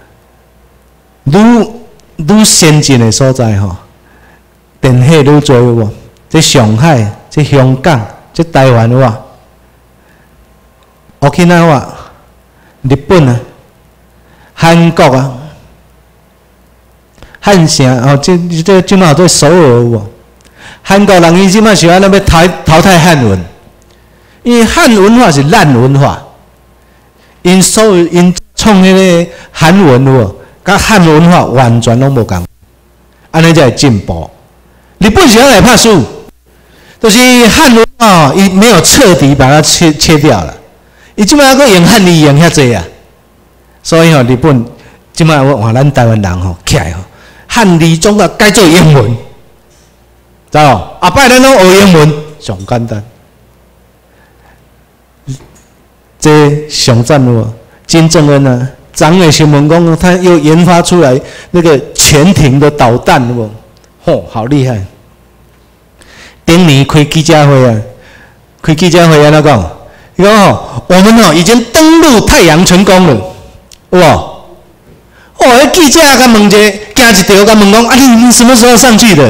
愈愈先进的所在吼、哦，电火愈多有无？这上海，这香港。这台湾话、沖縄话、日本啊、韩国啊、汉城哦，这这即马做首尔有无？韩国人伊即马是安尼要淘淘汰汉文，因为汉文化是烂文化，因所有因创迄个韩文有无？甲汉文化完全拢无共，安尼才会进步。日本是安来拍输。就是汉文化，伊没有彻底把它切切掉了，伊即摆个用汉语用遐济啊，所以吼、哦、日本即摆我换咱台湾人吼起来吼，汉语总要改做英文，知道？后摆咱拢学英文，上简单。这上赞哦，金正恩啊，张的新闻讲他又研发出来那个潜艇的导弹，哦，吼，好厉害！顶年开记者会啊，开记者会安怎讲？伊讲吼，我们哦已经登陆太阳成功了，有无？哦，迄记者甲问者，惊一条甲问讲，啊你你什么时候上去的？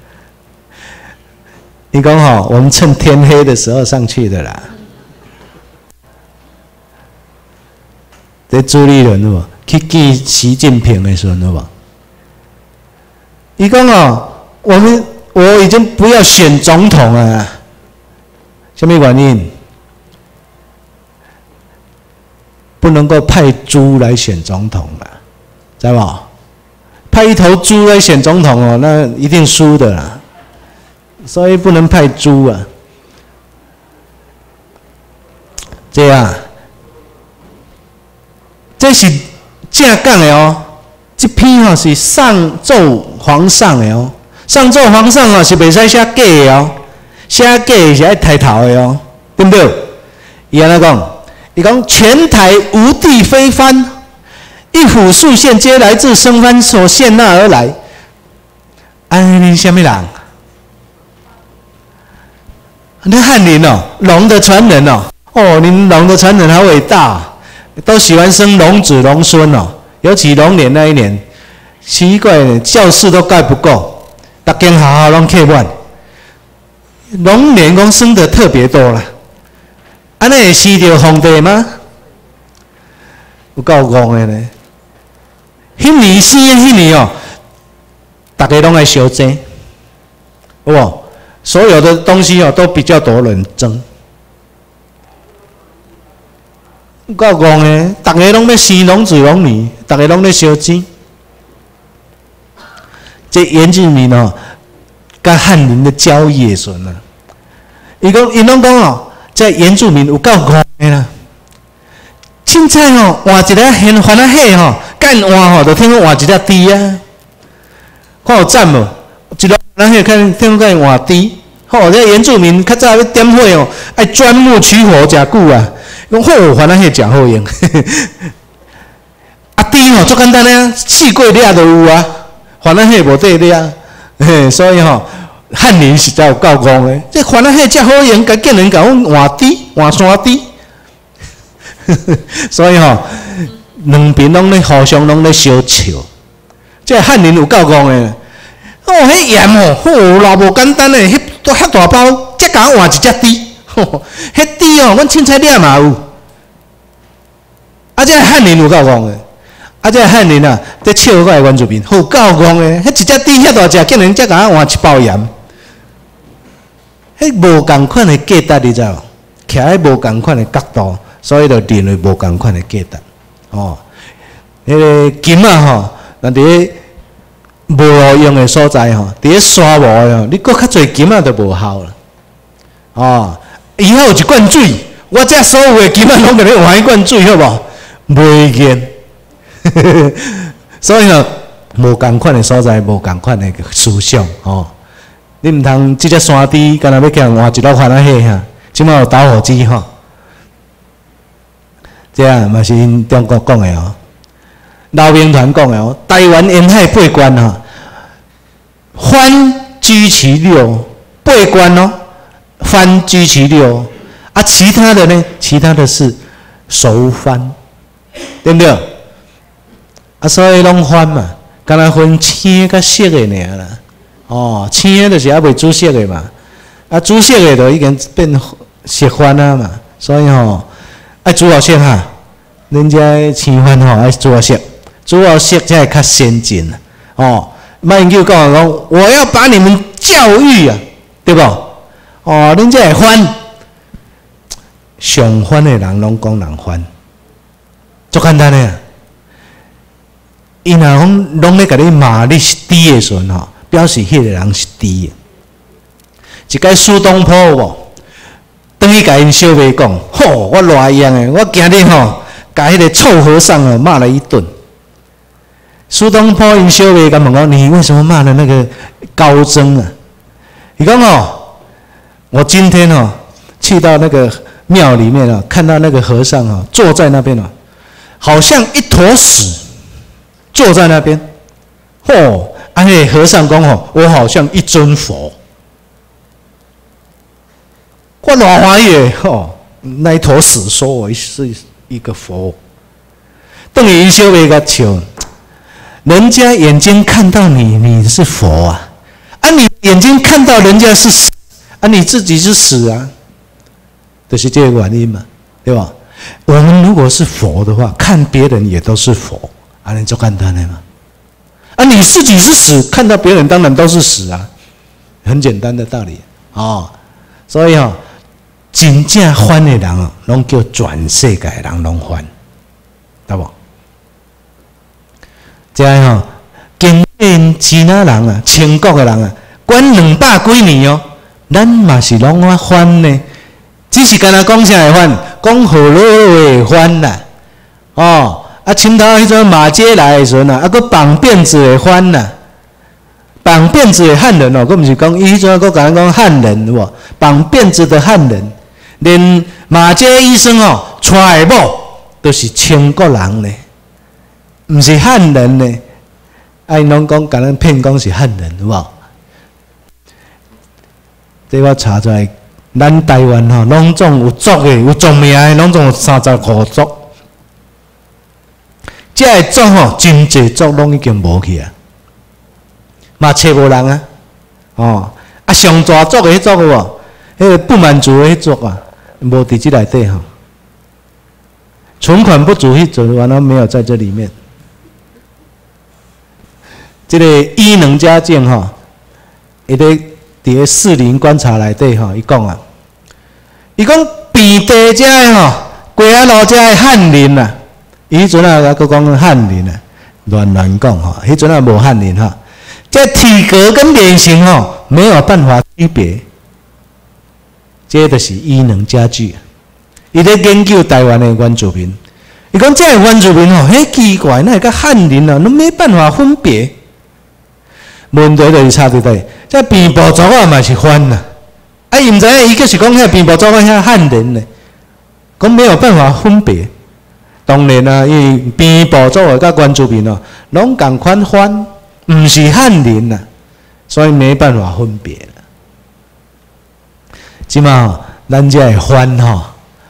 伊讲吼，我们趁天黑的时候上去的啦。这朱立伦有无？去见习近平的时候有无？伊讲哦，我们。我已经不要选总统了，什么原因？ 不能够派猪来选总统了，知道不？派一头猪来选总统哦，那一定输的啦。所以不能派猪啊。这样，这是正讲的哦。这篇哦是上奏皇上的哦，上奏皇上哦是袂使写假的哦，写假的是爱抬头的哦，对不对？伊安怎讲？伊讲全台无地非藩，一府数县皆来自生藩所献纳而来。安尼什么人？那翰林哦，龙的传人哦，哦，您龙的传人好伟大，都喜欢生龙子龙孙哦。尤其龙年那一年，奇怪的教室都盖不够，大间学校拢客满。龙年讲生的特别多啦，安尼会死掉皇帝吗？有够戆的呢！迄年生的迄年哦，大家拢爱相争，有无？所有的东西哦，都比较多人争。有够戆的，大家拢要生龙子龙女，大家拢在相争。这原住民哦，跟汉人的交易的时候呢，伊讲，伊拢讲哦，这原住民有够戆的啦。凊彩哦，换一个现番仔蟹吼，干换吼，就听讲换一只猪啊，看有赞无？一个番仔蟹看听讲换猪，吼，这原住民较早要点火哦，爱钻木取火诚久啊。讲好番仔蟹诚好用，啊猪吼足简单啊，四过掠就有啊，番仔蟹无得掠，嘿，所以吼汉人实在有够戆的，这番仔蟹遮好用，甲叫人甲阮换猪换山猪。所以吼、哦，两边拢咧互相拢咧相笑。这汉人有够戆的，哦，迄盐哦，哦，老无简单诶，迄遐大包，才甲我换一只猪，吼，迄猪哦，阮凊彩掠嘛有。啊，这汉人有够戆的，啊，这汉人啊，在笑我诶原住民，有够戆的，迄一只猪遐大只，叫人才甲我换一包盐。迄无共款诶价值，你知无？徛喺无共款诶角度。所以就认为无共款的价值，哦，迄、那个金啊吼，那伫无路用的所在吼，伫咧沙漠哦，你搁较侪金啊就无效啦，哦，以后有一罐水，我遮所有的金啊拢给你换一罐水，好无？袂见，所以呢，无共款的所在，无共款的思想，哦，你毋通即只山猪，干那要叫人换一落番仔蟹哈，即马有打火机吼。这样嘛是因中国讲的哦，老兵团讲的哦，台湾沿海八关哈，番居其六，八关哦，番居其六，啊，其他的呢？其他的是熟番，对不对？啊，所以拢番嘛，敢若分青甲色的尔啦，哦，青的就是还未煮熟的嘛，啊，煮熟的就已经变熟番啊嘛，所以吼、哦。爱煮好色哈，人家青番吼爱煮好色，煮好色才会较先进啊。哦，莫因就讲讲，我要把你们教育啊，对不？哦，恁这会番，上番的人拢讲人番，足简单的。伊若讲拢咧甲你骂你是猪的时阵吼，表示迄个人是猪的。一个苏东坡有无？等于甲因小妹讲，吼，我偌样诶，我今日吼，甲迄个臭和尚哦骂了一顿。苏东坡因小妹甲问讲，你为什么骂了那个高僧啊？伊讲哦，我今天哦去到那个庙里面哦，看到那个和尚哦坐在那边哦，好像一坨屎坐在那边。吼，啊，那和尚讲吼，我好像一尊佛。我偌欢喜的吼，那一坨屎说我是一个佛，等于因小妹甲笑，人家眼睛看到你，你是佛啊，啊你眼睛看到人家是屎，啊你自己是屎啊，就是这个原因嘛，对吧？我们如果是佛的话，看别人也都是佛，啊你就简单的嘛，啊你自己是屎，看到别人当然都是屎啊，很简单的道理啊、哦，所以哦。真正番的人哦，拢叫全世界的人拢番， 对无？这样吼，经验支那人啊，清国的人啊，管两百几年哦，咱嘛是拢啊翻呢，只是干那讲啥会翻？讲好老会翻啦，哦，啊，清朝迄阵马街来的时阵啊，啊，佫绑辫子会翻啦。绑辫子的汉人哦，佫毋是讲伊迄阵佫甲咱讲汉人有无？绑辫子的汉人，连马街医生哦，娶的某都是清国人呢，毋是汉人呢。啊，因拢讲甲咱骗讲是汉人有无？这我查出来，咱台湾吼，拢总有族的，有族名的，拢总有三十五族。这个族吼，真济族拢已经无去啊。嘛找无人啊，哦，啊上大族的迄族有无？迄个不满足的迄族啊，无伫即内底吼。存款不足迄族完了没有在这里面。这个伊能嘉靖吼，伊咧伫个士林观察内底吼，伊讲啊，伊讲遍地遮的吼，龟仔路遮的翰林啊，伊迄阵啊，佮讲翰林啊，乱乱讲吼，迄阵啊无翰林哈。这体格跟脸型哦没有办法区别，这就是伊能嘉矩。伊咧研究台湾的原住民，伊讲这原住民哦，很奇怪，那个汉人哦，都没办法分别。问题就是差伫底，这边部族啊嘛是番呐，啊伊毋知影伊个是讲遐边部族啊遐汉人呢，讲没有办法分别。当然啊，伊边部族的甲原住民哦，拢共款番。毋是汉人呐，所以没办法分别了。即嘛吼，咱遮会番吼，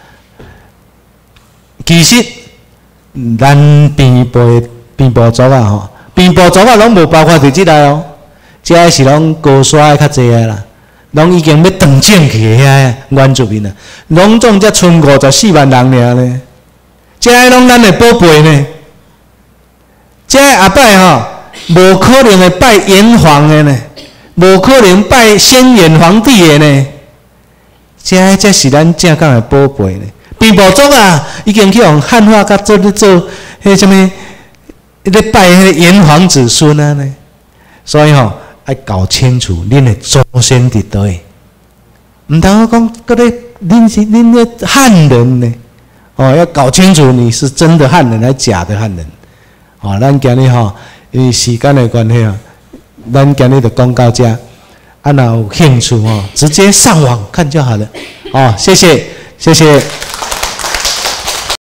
其实咱边部的边部族啊吼，边部族啊拢无包括伫即内哦，遮是拢高刷的较济啊啦，拢已经要断正去遐原住民啊，拢总才剩五十四万人尔呢，遮拢咱的宝贝呢，遮后摆吼。无可能会拜炎黄的呢，无可能拜先炎皇帝的呢，这这是咱正港的宝贝呢。边部族啊，已经去用汉化甲做咧做迄什么，咧拜迄炎黄子孙啊呢。所以吼、哦，要搞清楚恁的祖先伫倒位，毋通我讲嗰咧恁是恁咧汉人呢。哦，要搞清楚你是真的汉人还是假的汉人。哦，咱今日吼。因为时间的关系啊，咱今日就讲到这。啊，若有兴趣哦，直接上网看就好了。哦，谢谢，谢谢。